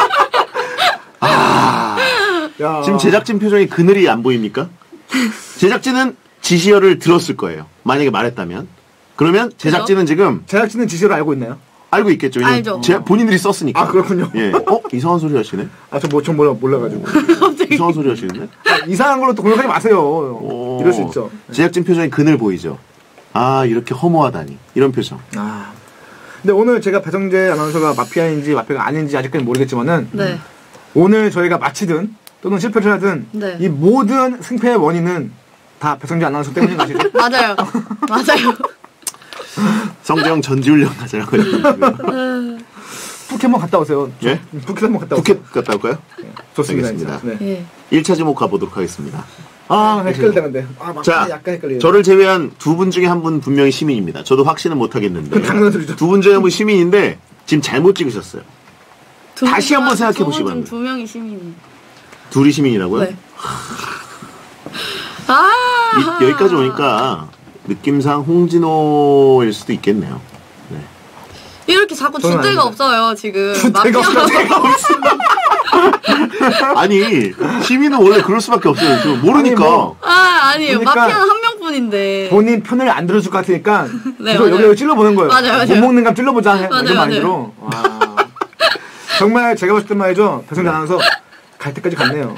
S2: 아,
S3: 야.
S2: 지금 제작진 표정에 그늘이 안 보입니까? 제작진은 지시어를 들었을 거예요. 만약에 말했다면. 그러면 제작진은 지금
S3: 제작진은 지시를 알고 있나요?
S2: 알고 있겠죠. 왜냐면
S1: 알죠.
S2: 제, 본인들이 썼으니까.
S3: 아 그렇군요.
S2: 예. 어? 이상한 소리 하시네?
S3: 아 저 뭐 좀 몰라 몰라가지고.
S2: 이상한 소리 하시는데?
S3: 아, 이상한 걸로 또 공격하지 마세요.
S2: 오.
S3: 이럴 수 있죠.
S2: 제작진 표정에 그늘 보이죠? 아, 이렇게 허무하다니. 이런 표정.
S3: 아. 근데 오늘 제가 배성재 아나운서가 마피아인지 마피아가 아닌지 아직까지 모르겠지만은
S1: 네.
S3: 오늘 저희가 마치든 또는 실패를 하든
S1: 네.
S3: 이 모든 승패의 원인은 다 배성재 아나운서 때문인 것이죠.
S1: 맞아요. 맞아요.
S2: 성재형 전지훈련 가자라고 했는데.
S3: 푸켓 한번 갔다 오세요.
S2: 예?
S3: 푸켓 한번 갔다 오세요.
S2: 푸켓 갔다 올까요?
S3: 좋습니다.
S2: 알겠습니다.
S3: 진짜. 네.
S1: 예.
S2: 일 차 제목 가보도록 하겠습니다.
S3: 아, 헷갈린다 근데. 아, 막
S2: 자,
S3: 약간 헷갈려요.
S2: 저를 제외한 두 분 중에 한 분 분명히 시민입니다. 저도 확신은 못 하겠는데.
S3: 당연한 소리죠.
S2: 두 분 중에 한 분 시민인데 지금 잘못 찍으셨어요.
S1: 두
S2: 다시
S1: 분
S2: 한번
S1: 중-
S2: 생각해 보시기
S1: 두분 중
S2: 바랍니다.
S1: 두 명이 시민이.
S2: 둘이 시민이라고요?
S1: 네. 아.
S2: 이, 여기까지 오니까 느낌상 홍진호일 수도 있겠네요. 네.
S1: 이렇게 자꾸
S3: 저는
S1: 줏대가
S3: 아닙니다.
S1: 없어요 지금.
S3: 줏대가
S1: 마피아라서.
S2: 아니 시민은 원래 그럴 수밖에 없어요. 저 모르니까.
S3: 아니, 뭐.
S1: 아 아니에요.
S3: 그러니까
S1: 마피아는 한 명뿐인데.
S3: 본인 편을 안 들어줄 것 같으니까
S1: 네,
S3: 이거
S1: 맞아요.
S3: 여기 여기 찔러보는 거예요.
S1: 맞아요, 맞아요.
S3: 못 먹는 감 찔러보자 해-
S1: 맞아요,
S3: 이런
S1: 맞아요.
S3: 마인드로. 와. 정말 제가 봤을 때 말이죠. 배송 나가서 갈 때까지 갔네요.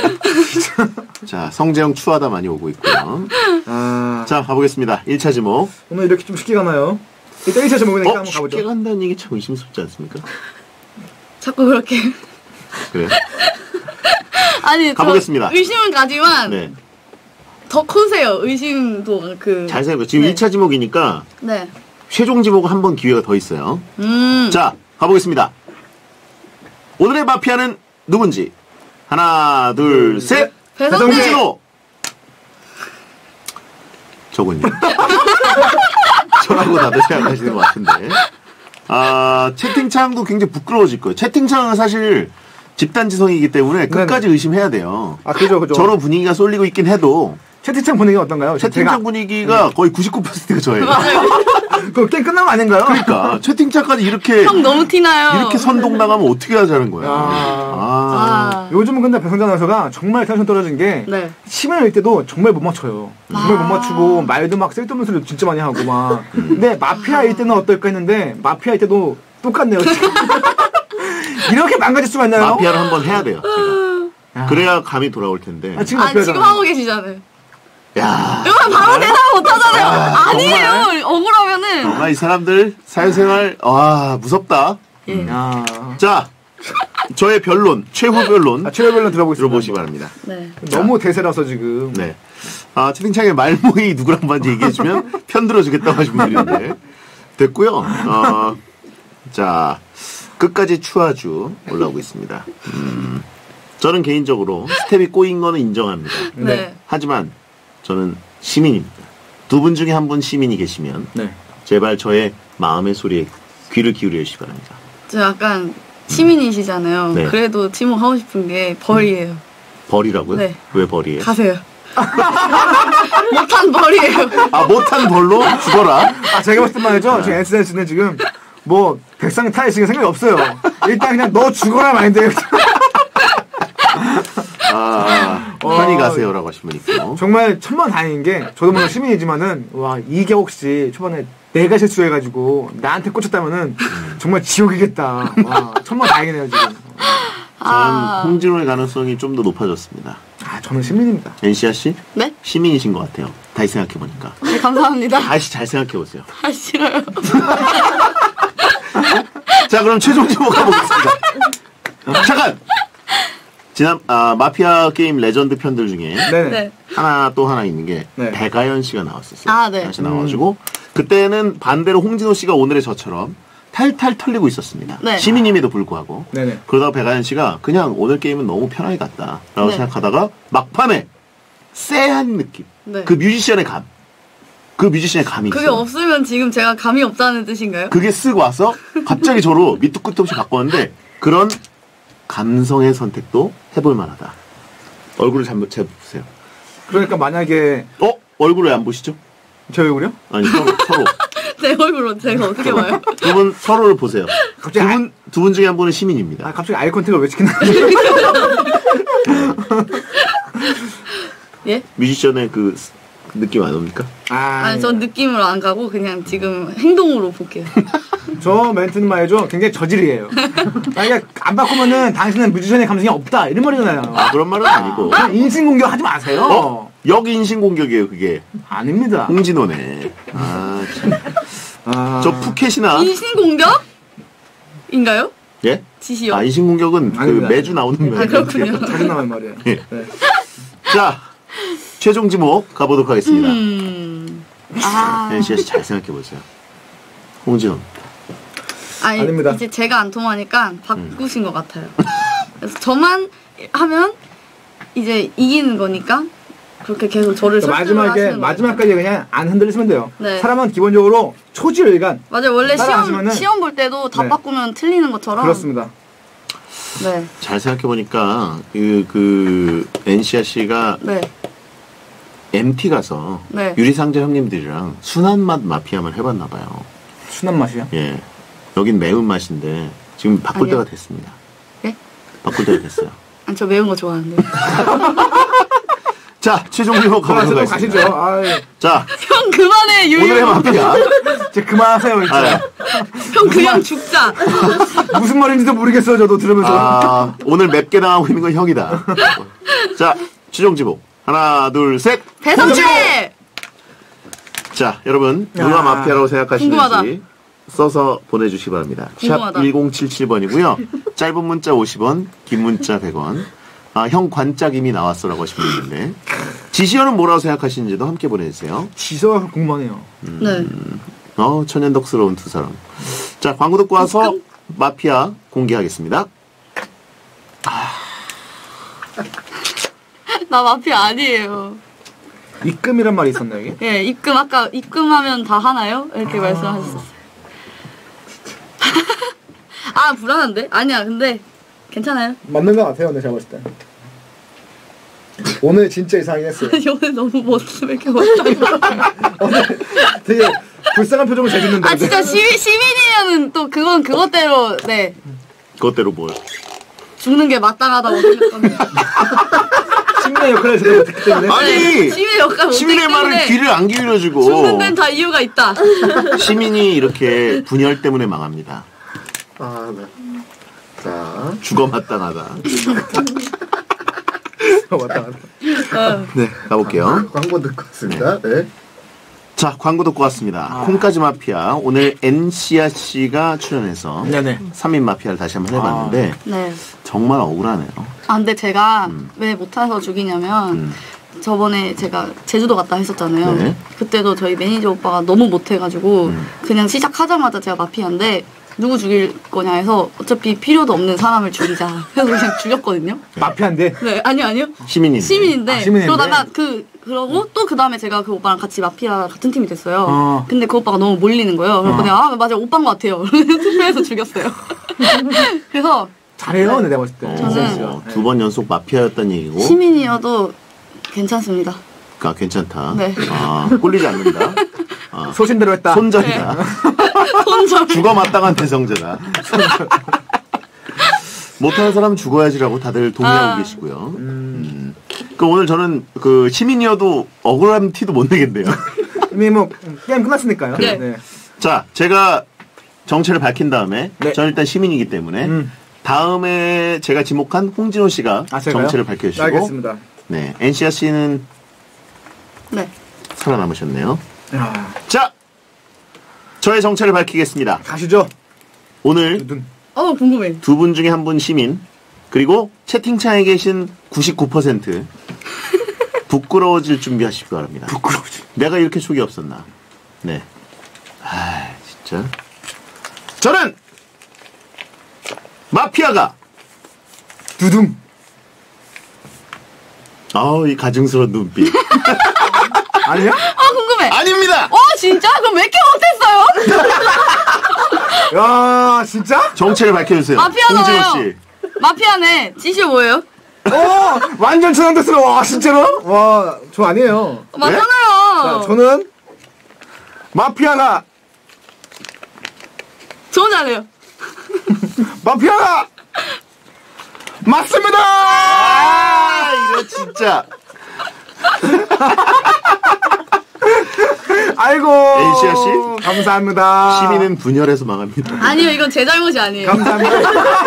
S2: 자 성재형 추하다 많이 오고 있고요.
S3: 아,
S2: 자 가보겠습니다. 일 차 지목.
S3: 오늘 이렇게 좀 쉽게 가나요? 일단 일 차 제목이니까
S2: 어?
S3: 한번
S2: 쉽게
S3: 가보죠.
S2: 간다는 얘기 참 의심스럽지 않습니까?
S1: 자꾸 그렇게.
S2: 그래요?
S1: 아니
S2: 가보겠습니다.
S1: 저 의심은 가지만
S2: 네.
S1: 더 커세요. 의심도 그.
S2: 잘 생각해. 지금
S1: 네.
S2: 일 차 지목이니까
S1: 네.
S2: 최종 지목은 한 번 기회가 더 있어요.
S1: 음.
S2: 자 가보겠습니다. 오늘의 마피아는 누군지 하나 둘 셋.
S1: 배성재.
S2: 홍진호. 저군요. 저라고 다들 생각하시는 것 같은데. 아 채팅창도 굉장히 부끄러워질 거예요. 채팅창은 사실 집단지성이기 때문에 끝까지 의심해야 돼요.
S3: 아, 그죠, 그죠.
S2: 저런 분위기가 쏠리고 있긴 해도
S3: 채팅창 분위기가 어떤가요?
S2: 채팅창
S3: 제가-
S2: 분위기가 거의 구십구 퍼센트가 저예요.
S3: 그럼 게임 끝난 거 아닌가요?
S2: 그러니까 채팅창까지 이렇게
S1: 형 너무 티나요.
S2: 이렇게 선동당하면 어떻게 하자는 거야.
S3: 아.
S2: 아.
S1: 아.
S3: 요즘은 근데 배성재 아나운서가 정말 텐션 떨어진 게
S1: 네.
S3: 치매일 때도 정말 못 맞춰요. 정말
S1: 아.
S3: 못 맞추고 말도 막 쓸데없는 소리 진짜 많이 하고 막. 근데 마피아일 때는 어떨까 했는데 마피아일 때도 똑같네요. 이렇게 망가질 수가 있나요?
S2: 마피아를 한번 해야 돼요. 제가. 그래야 감이 돌아올 텐데.
S3: 아, 지금
S1: 아
S3: 마피아잖아.
S1: 지금 하고 계시잖아요.
S2: 야,
S1: 이거 바로 대답 못 하잖아요. 아니에요. 억울하면은.
S2: 정말 이 사람들 사회생활 와 무섭다.
S1: 예.
S3: 야.
S2: 자, 저의 변론, 최후 변론
S3: 아, 최후별로 들어보겠습니다.
S2: 들어보시기 바랍니다.
S1: 네.
S3: 너무 대세라서 지금.
S2: 네. 아, 채팅창에 말모이 누구랑 반지 얘기해주면 편 들어주겠다고 하신 분이 있는데. 됐고요. 어, 자, 끝까지 추하주 올라오고 있습니다. 음, 저는 개인적으로 스텝이 꼬인 거는 인정합니다.
S1: 네.
S2: 하지만 저는 시민입니다. 두 분 중에 한 분 시민이 계시면
S3: 네.
S2: 제발 저의 마음의 소리에 귀를 기울여 주시기 바랍니다.
S1: 저 약간 시민이시잖아요.
S2: 네.
S1: 그래도 지목하고 싶은 게 벌이에요.
S2: 벌이라고요?
S1: 네.
S2: 왜 벌이에요?
S1: 가세요. 못한 벌이에요.
S2: 아, 못한 벌로 죽어라.
S3: 아, 제가 봤을 때 말이죠. 지금 에스엔에스는 지금 뭐 백상 타일 지금 생각이 없어요. 일단 그냥 너 죽어라 마인드예요.
S2: 아, 편히 가세요라고 하신 분 있고.
S3: 정말 천만다행인 게 저도 물론 시민이지만은 와 이게 혹시 초반에 내가 실수해가지고 나한테 꽂혔다면은 정말 지옥이겠다. 와 천만다행이네요 지금.
S2: 저는
S1: 아.
S2: 홍진호의 가능성이 좀 더 높아졌습니다.
S3: 아 저는 시민입니다.
S2: 엔시아 씨?
S1: 네?
S2: 시민이신 것 같아요. 다시 생각해보니까.
S1: 네, 감사합니다.
S2: 다시 잘 생각해보세요.
S1: 아, 싫어요.
S2: 자, 그럼 최종 지목 가보겠습니다. 잠깐! 지난, 아, 마피아 게임 레전드 편들 중에
S3: 네네.
S1: 네.
S2: 하나 또 하나 있는 게
S3: 네.
S2: 배가연 씨가 나왔었어요.
S1: 아, 네.
S2: 다시 나와가지고 그때는 반대로 홍진호 씨가 오늘의 저처럼 탈탈 털리고 있었습니다.
S1: 네.
S2: 시민임에도 불구하고.
S3: 네네.
S2: 그러다가 배가연 씨가 그냥 오늘 게임은 너무 편하게 갔다라고
S1: 네.
S2: 생각하다가 막판에 쎄한 느낌.
S1: 네.
S2: 그 뮤지션의 감. 그 뮤지션의 감이
S1: 그게
S2: 있어요.
S1: 없으면 지금 제가 감이 없다는 뜻인가요?
S2: 그게 쓱 와서 갑자기 저로 밑도 끝도 없이 바꿨는데 그런 감성의 선택도 해볼 만하다. 얼굴을 잘못 재보세요.
S3: 그러니까 만약에
S2: 어? 얼굴을 안 보시죠?
S3: 제 얼굴이요?
S2: 아니 서로 서로
S1: 제 얼굴로 제가 어떻게 봐요?
S2: 두 분 서로를 보세요.
S3: 갑자기
S2: 두 분 두 분 중에 한 분은 시민입니다.
S3: 아 갑자기 아이 컨택을 왜 시키나?
S1: 예?
S2: 뮤지션의 그 스- 그 느낌 안 옵니까?
S3: 아,
S1: 아니, 전 느낌으로 안 가고 그냥 지금 행동으로 볼게요.
S3: 저 멘트는 말이죠. 굉장히 저질이에요. 만약에 안 바꾸면은 당신은 뮤지션의 감성이 없다 이런 말이잖아요.
S2: 아 그런 말은 아니고.
S3: 그냥 인신공격 하지 마세요.
S2: 어? 역인신 공격이에요 그게.
S3: 아닙니다.
S2: 홍진호네. 아, 참.
S3: 아,
S2: 저 푸켓이나
S1: 인신공격? 인가요?
S2: 예?
S1: 지시요.
S2: 아 인신 공격은 그
S3: 아닙니다.
S2: 매주 나오는
S1: 아,
S2: 멘트예요.
S1: 그렇군요.
S3: 자주 나온 말이에요.
S2: 예.
S3: 네.
S2: 자 최종 지목 가보도록 하겠습니다.
S1: 음. 아.
S2: 엔시아 씨 잘 생각해 보세요. 홍진호.
S1: 아니,
S3: 아닙니다.
S1: 이제 제가 안 통하니까 바꾸신 것 같아요. 그래서 저만 하면 이제 이기는 거니까 그렇게 계속 저를 설득을
S3: 마지막에
S1: 하시는 거예요.
S3: 마지막까지 그냥 안 흔들리시면 돼요.
S1: 네.
S3: 사람은 기본적으로 초지일간
S1: 맞아요. 원래 시험
S3: 따라하시면은-
S1: 시험 볼 때도 답
S3: 네.
S1: 바꾸면 틀리는 것처럼.
S3: 그렇습니다.
S1: 네.
S2: 잘 생각해보니까 그, 그 엔씨아씨가
S1: 네.
S2: 엠티 가서
S1: 네.
S2: 유리상자 형님들이랑 순한 맛 마피아만 해봤나 봐요.
S3: 순한 맛이요.
S2: 예, 여긴 매운 맛인데 지금 바꿀
S1: 아니요.
S2: 때가 됐습니다.
S1: 예?
S2: 바꿀 때가 됐어요.
S1: 아니, 저 매운 거 좋아하는데.
S2: 자, 최종 리모 가보도록
S3: 가시죠. 가시죠.
S2: 하겠습니다.
S3: 아이,
S2: 자,
S1: 형 그만해 유유.
S2: 오늘의 마피아.
S3: 이제 그만하세요. 이제.
S2: 아,
S1: 형 그냥 죽자.
S3: 무슨 말인지도 모르겠어요. 저도 들으면서.
S2: 아, 오늘 맵게 당하고 있는 건 형이다. 자, 최종 지목. 하나, 둘, 셋.
S1: 배성재.
S2: 자, 여러분 누가
S3: 야,
S2: 마피아라고 생각하시는지
S1: 궁금하다.
S2: 써서 보내주시기 바랍니다.
S1: 궁금하다.
S2: 샵 일공칠칠 번이고요. 짧은 문자 오십 원, 긴 문자 백 원. 아, 형 관짝 이미 나왔어라고 하신 분 있는데 지시어는 뭐라고 생각하시는지도 함께 보내주세요.
S3: 지서가 궁금하네요.
S1: 네.
S2: 어, 천연덕스러운 두 사람. 자, 광고 듣고 와서 마피아 공개하겠습니다.
S1: 나 마피아 아니에요.
S3: 입금이란 말이 있었나 여기?
S1: 예, 입금 아까 입금하면 다 하나요? 이렇게 말씀하셨었어요. 아 불안한데? 아니야, 근데 괜찮아요.
S4: 맞는 것 같아요, 오늘 제가 봤을 때. 오늘 진짜 이상하게 했어요.
S1: 오늘 너무 멋스 왜 이렇게 멋있다.
S4: 오늘 되게 불쌍한 표정을 재밌는데.
S1: 아 진짜 시, 시민이면은 또 그건 그것대로 네
S2: 그것대로 뭘.
S1: 죽는 게 마땅하다고 생각합니다.
S3: 시민의 역할을 제대로 듣기 때문에.
S2: 아니!
S1: 시민의 역할 못했기
S2: 시민의 말을
S1: 때문에
S2: 귀를 안 기울여주고
S1: 죽는 데는 다 이유가 있다.
S2: 시민이 이렇게 분열 때문에 망합니다.
S4: 아, 네. 자,
S2: 죽어 마땅하다.
S3: 왔다 갔다.
S1: 어.
S2: 네, 가볼게요.
S4: 광고 듣고 왔습니다. 네.
S2: 자, 광고 듣고 왔습니다. 콩까지 마피아. 오늘 엔씨아씨가 출연해서
S3: 네네.
S2: 삼 인 마피아를 다시 한번 해봤는데
S1: 네.
S2: 정말 억울하네요.
S1: 아 근데 제가 왜 못해서 죽이냐면
S2: 음.
S1: 저번에 제가 제주도 갔다 했었잖아요.
S2: 네.
S1: 그때도 저희 매니저 오빠가 너무 못해가지고
S2: 음.
S1: 그냥 시작하자마자 제가 마피아인데 누구 죽일 거냐 해서 어차피 필요도 없는 사람을 죽이자 해서 그냥 죽였거든요.
S3: 마피아인데.
S1: 네, 아니요 아니요.
S2: 시민인데.
S1: 시민인데,
S3: 아, 시민인데.
S1: 그러다가 그 그러고 또 그 다음에 제가 그 오빠랑 같이 마피아 같은 팀이 됐어요.
S3: 어.
S1: 근데 그 오빠가 너무 몰리는 거예요. 그래서
S3: 어.
S1: 내가 아 맞아 오빠인 것 같아요. 투표해서 죽였어요. 그래서
S3: 잘해요, 내가 봤을 때.
S1: 저는-
S2: 어, 두 번 연속 마피아였다는 얘기고.
S1: 시민이어도 괜찮습니다.
S2: 아, 괜찮다.
S1: 네.
S2: 아, 꼴리지 않는다. 아,
S3: 소신대로 했다.
S2: 손절이다.
S1: 손절.
S2: 죽어 마땅한 대성제다. 못하는 사람은 죽어야지라고 다들 동의하고
S1: 아.
S2: 계시고요. 음. 그 오늘 저는 그 시민이어도 억울한 티도 못 내겠네요.
S3: 이미 뭐 게임 끝났으니까요.
S1: 네.
S2: 자, 제가 정체를 밝힌 다음에
S3: 네.
S2: 저는 일단 시민이기 때문에
S3: 음.
S2: 다음에 제가 지목한 홍진호 씨가
S3: 아, 제가요?
S2: 정체를 밝혀주시고
S3: 알겠습니다.
S2: 네, 엔씨아 씨는
S1: 네.
S2: 살아남으셨네요.
S3: 야,
S2: 자, 저의 정체를 밝히겠습니다.
S3: 가시죠.
S2: 오늘
S3: 눈.
S1: 어 궁금해.
S2: 두 분 중에 한 분 시민, 그리고 채팅창에 계신 구십구 퍼센트 부끄러워질 준비하시기 바랍니다.
S3: 부끄러우지.
S2: 내가 이렇게 촉이 없었나. 네. 아, 진짜. 저는 마피아가
S3: 두둥.
S2: 아우, 이 가증스러운 눈빛.
S3: 아니야?
S1: 아 궁금해.
S2: 아닙니다.
S1: 어 진짜? 그럼 왜 이렇게 못했어요?
S3: 야, 진짜?
S2: 정체를 밝혀주세요.
S1: 마피아잖아요.
S2: 홍진호 씨.
S1: 마피아네. 지시 뭐예요?
S3: 어, 완전 천연덕스러워. 와, 진짜로?
S4: 와, 저 아니에요.
S1: 맞잖아요.
S3: 자, 저는 마피아가
S1: 저 잘해요.
S3: 마피아가 맞습니다.
S2: 아, 이거 진짜.
S3: 아이고.
S2: 엔씨아 씨?
S3: 감사합니다.
S2: 시민은 분열해서 망합니다.
S1: 아니요 이건 제 잘못이 아니에요.
S3: 감사합니다.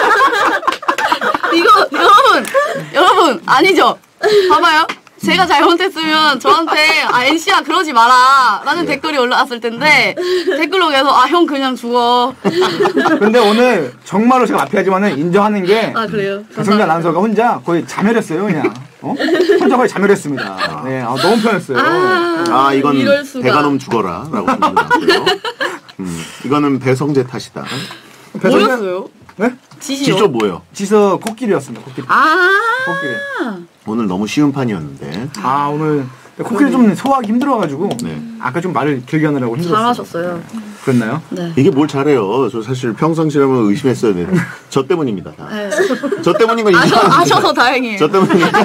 S1: 이거 여러분 여러분 아니죠? 봐봐요. 제가 잘못했으면 저한테 아 엔씨야 그러지 마라 라는 댓글이 올라왔을 텐데 댓글로 계속 아 형 그냥 죽어.
S3: 근데 오늘 정말로 제가 마피아지만은 인정하는 게
S1: 아 그래요?
S3: 배성재 아나운서가 혼자 거의 자멸했어요, 그냥. 어? 혼자 거의 자멸했습니다. 네, 아, 너무 편했어요.
S1: 아,
S2: 아, 이건
S1: 이럴 수가.
S2: 배가놈 죽어라. 라고 보는 것 같고요. 음, 이거는 배성재 탓이다.
S3: 배성재,
S1: 뭐였어요?
S3: 네?
S1: 지시요?
S2: 지조 뭐예요?
S3: 지서 코끼리였습니다. 코끼리.
S1: 아.
S3: 코끼리.
S2: 오늘 너무 쉬운 판이었는데.
S3: 아 오늘 코끼리 좀 소화하기 힘들어가지고
S2: 네.
S3: 아까 좀 말을 길게 하느라고 힘들었어요.
S1: 잘하셨어요.
S3: 그랬나요?
S1: 네.
S2: 이게 뭘 잘해요. 저 사실 평상시라면 의심했어야 되는데. 저 때문입니다. 다.
S1: 네.
S2: 저 때문인 건
S1: 아셔,
S2: 인정하는데.
S1: 아셔서 다행이에요.
S2: 저 때문이니까.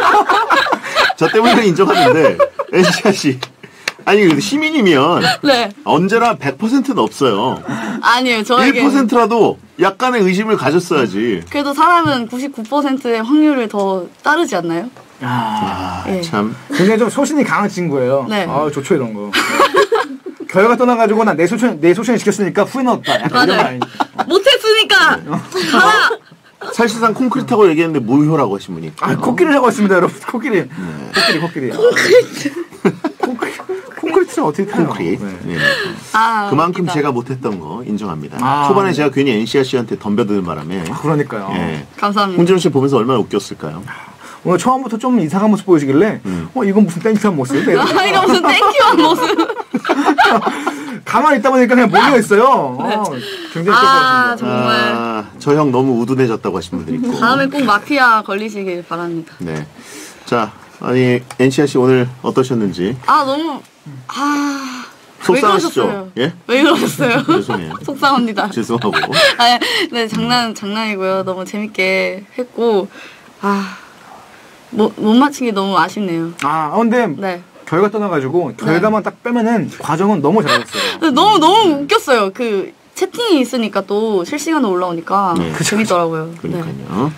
S2: 저 때문에 인정하는데. 엔시아 씨. 아니, 그래도 시민이면
S1: 네.
S2: 언제나 백 퍼센트는 없어요.
S1: 아니에요. 저에게.
S2: 일 퍼센트라도 약간의 의심을 가졌어야지.
S1: 그래도 사람은 구십구 퍼센트의 확률을 더 따르지 않나요?
S3: 아,
S2: 아,
S1: 예.
S2: 참.
S3: 굉장히 좀 소신이 강한 친구예요.
S1: 네.
S3: 아 좋죠 이런 거. 결과 떠나가지고 난 내 소신 내 소신을 지켰으니까 후회는 없다. 약간 이런
S1: 맞아요.
S3: 말.
S1: 못했으니까 가라.
S2: 사실상 콘크리트라고 얘기했는데 무효라고 하신 분이.
S3: 아 코끼리라고 했습니다 여러분. 코끼리. 코끼리 코끼리. 콘크리트. 콘크리트는 어떻게 타요?
S2: 콘크리트.
S3: 네.
S2: 네.
S1: 아,
S2: 그만큼
S1: 웃기다.
S2: 제가 못했던 거 인정합니다.
S3: 아,
S2: 초반에
S3: 네.
S2: 제가 괜히 엔시아 씨한테 덤벼드는 바람에.
S3: 아, 그러니까요.
S2: 예.
S1: 감사합니다.
S2: 홍진호 씨 보면서 얼마나 웃겼을까요?
S3: 오늘 처음부터 좀 이상한 모습 보이시길래
S2: 음.
S3: 어 이건 무슨 땡큐한 모습?
S1: 아, 이거 무슨 땡큐한 모습.
S3: 가만히 있다 보니까 그냥 몰려 있어요.
S1: 네.
S3: 어, 굉장히
S1: 아,
S3: tốt
S1: 정말.
S2: 아, 저 형 너무 우둔해졌다고 하신 분들 있고.
S1: 다음에 꼭 마피아 걸리시길 바랍니다.
S2: 네. 자, 아니 엔시아 씨 오늘 어떠셨는지.
S1: 아, 너무 아. 왜
S2: 속상하시죠?
S1: 그러셨어요?
S2: 예?
S1: 왜 그러셨어요?
S2: 죄송해요.
S1: 속상합니다.
S2: 죄송하고.
S1: 아, 네, 장난, 장난이고요. 너무 재밌게 했고, 아, 못, 못 맞힌 게 너무 아쉽네요.
S3: 아, 근데
S1: 네.
S3: 결과 떠나가지고 결과만 딱 빼면은 과정은 너무 잘했어요.
S1: 근데 너무, 너무 웃겼어요. 그, 채팅이 있으니까 또 실시간으로 올라오니까
S2: 네.
S1: 재밌더라고요. 네.
S2: 그러니까요.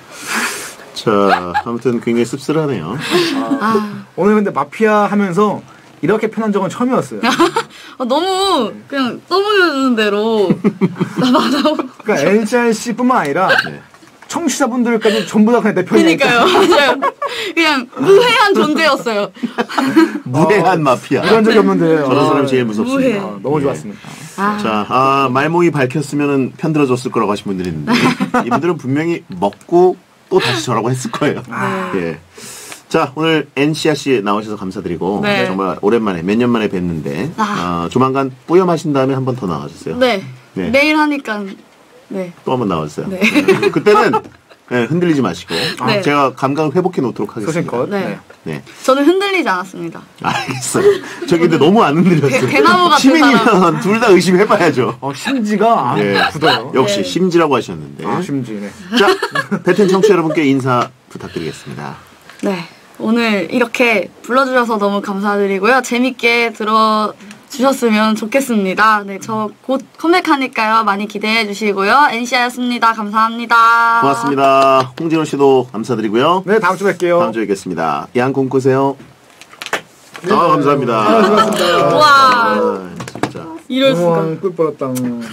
S2: 자, 아무튼 굉장히 씁쓸하네요.
S1: 아,
S3: 오늘 근데 마피아 하면서 이렇게 편한 적은 처음이었어요.
S1: 아, 너무 그냥 떠먹여주는 대로 나 맞아고.
S3: 그러니까 엔씨알씨뿐만 아니라
S2: 네.
S3: 청취자분들까지 전부 다 그냥 내 편이니까.
S1: 그러니까요. 맞아요. 그냥 무해한 존재였어요.
S2: 무해한 마피아.
S3: 이런 적이 없는데.
S2: 저런 사람이
S3: 아,
S2: 제일 무섭습니다.
S1: 무해.
S3: 아, 너무
S2: 예.
S3: 좋았습니다.
S1: 아,
S2: 자, 아, 말모이 밝혔으면 편들어줬을 거라고 하신 분들이 있는데 이분들은 분명히 먹고 또 다시 저라고 했을 거예요. 예. 자, 오늘 엔시아 씨 나오셔서 감사드리고
S1: 네.
S2: 정말 오랜만에 몇 년 만에 뵀는데
S1: 아.
S2: 어, 조만간 뿌염하신 다음에 한 번 더 나와주세요.
S1: 네.
S2: 네.
S1: 매일 하니까, 네.
S2: 또 한 번 나와주세요.
S1: 네.
S2: 네. 그때는 네, 흔들리지 마시고
S1: 네.
S2: 제가 감각을 회복해 놓도록 하겠습니다.
S3: 소신껏.
S1: 네.
S3: 네.
S2: 네.
S1: 저는 흔들리지 않았습니다.
S2: 알겠어요. 저기 근데 너무 안 흔들렸어요.
S1: 대- 대나무 같은
S2: 시민이면 둘 다 의심해봐야죠.
S3: 어, 심지가 아,
S2: 예.
S3: 굳어요.
S2: 역시
S1: 네.
S2: 심지라고 하셨는데.
S3: 아, 심지. 네.
S2: 자, 베텐 청취자 여러분께 인사 부탁드리겠습니다.
S1: 네. 오늘 이렇게 불러주셔서 너무 감사드리고요. 재밌게 들어주셨으면 좋겠습니다. 네. 저 곧 컴백하니까요. 많이 기대해 주시고요. 엔시아였습니다. 감사합니다.
S2: 고맙습니다. 홍진호 씨도 감사드리고요.
S3: 네, 다음 주에 뵐게요.
S2: 다음 주에 뵙겠습니다. 양 꿈꾸세요. 아, 감사합니다.
S3: 수고하셨습니다.
S1: 우와.
S2: 아, 진짜.
S1: 이럴 수가.
S3: 우와, 꿀 뻔했다.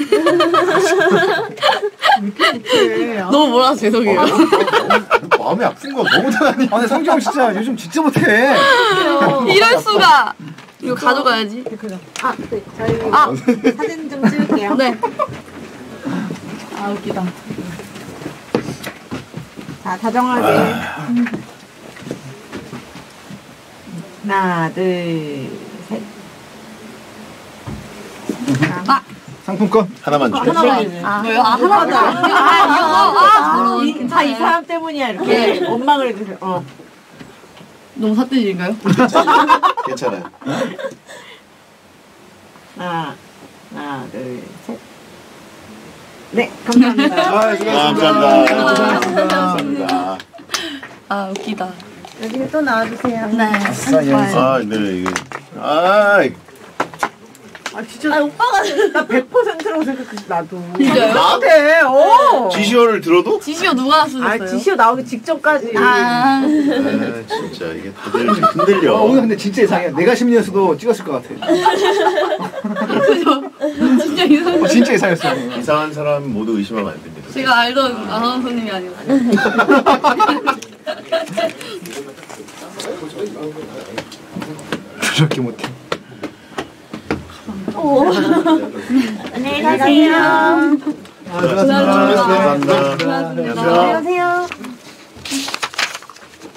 S1: 너무 뭐라 죄송해요.
S4: 마음이 아픈 거 너무 잘하니.
S3: 아, 근데 성경 진짜 요즘 진짜 못해.
S1: 이럴 수가. 이거 가져가야지.
S7: 아, 네. 저희
S1: 아.
S7: 사진 좀 찍을게요.
S1: 네. 아, 웃기다.
S7: 자, 다정하게. 하나, 둘, 셋.
S1: 아,
S3: 상품권?
S2: 하나만 주세요.
S7: 하나만.
S1: 아, 뭐요? 아, 하나 더. 아, 이거. 아, 저런.
S7: 이, 다 이 사람 때문이야, 이렇게. 원망을 해주세요. 어.
S1: 너무 삿대질인가요?
S2: 괜찮아요.
S7: 하나, 하나, 둘, 셋. 네, 감사합니다.
S3: 아, 수고하셨습니다.
S2: 감사합니다. 감사합니다.
S1: 아, 웃기다.
S7: 여기 또 나와주세요.
S1: 네. 좋아요.
S2: 아, 네, 이게. 아,
S7: 아, 진짜. 아, 오빠가. 나 백 퍼센트라고 생각했어, 나도.
S1: 진짜요?
S7: 나한테, 어.
S2: 지시어를 들어도?
S1: 지시어 누가
S7: 아,
S1: 쓰셨어요?
S7: 지시오 나오기 직전까지.
S1: 아,
S2: 아, 진짜 이게 다들 좀 흔들려.
S3: 어, 오늘 근데 진짜 이상해. 내가 시민이었어도 찍었을 것 같아.
S1: 진짜 이상해.
S3: 어, 진짜 이상했어.
S2: 이상한 사람 모두 의심하면 안 됩니다.
S1: 제가 알던 아나운서님이 아니었어요.
S3: 저렇게 못해.
S7: 안녕히 가세요.
S3: 아, 수고하셨습니다.
S2: 감사합니다. 안녕하세요.
S7: 안녕하세요.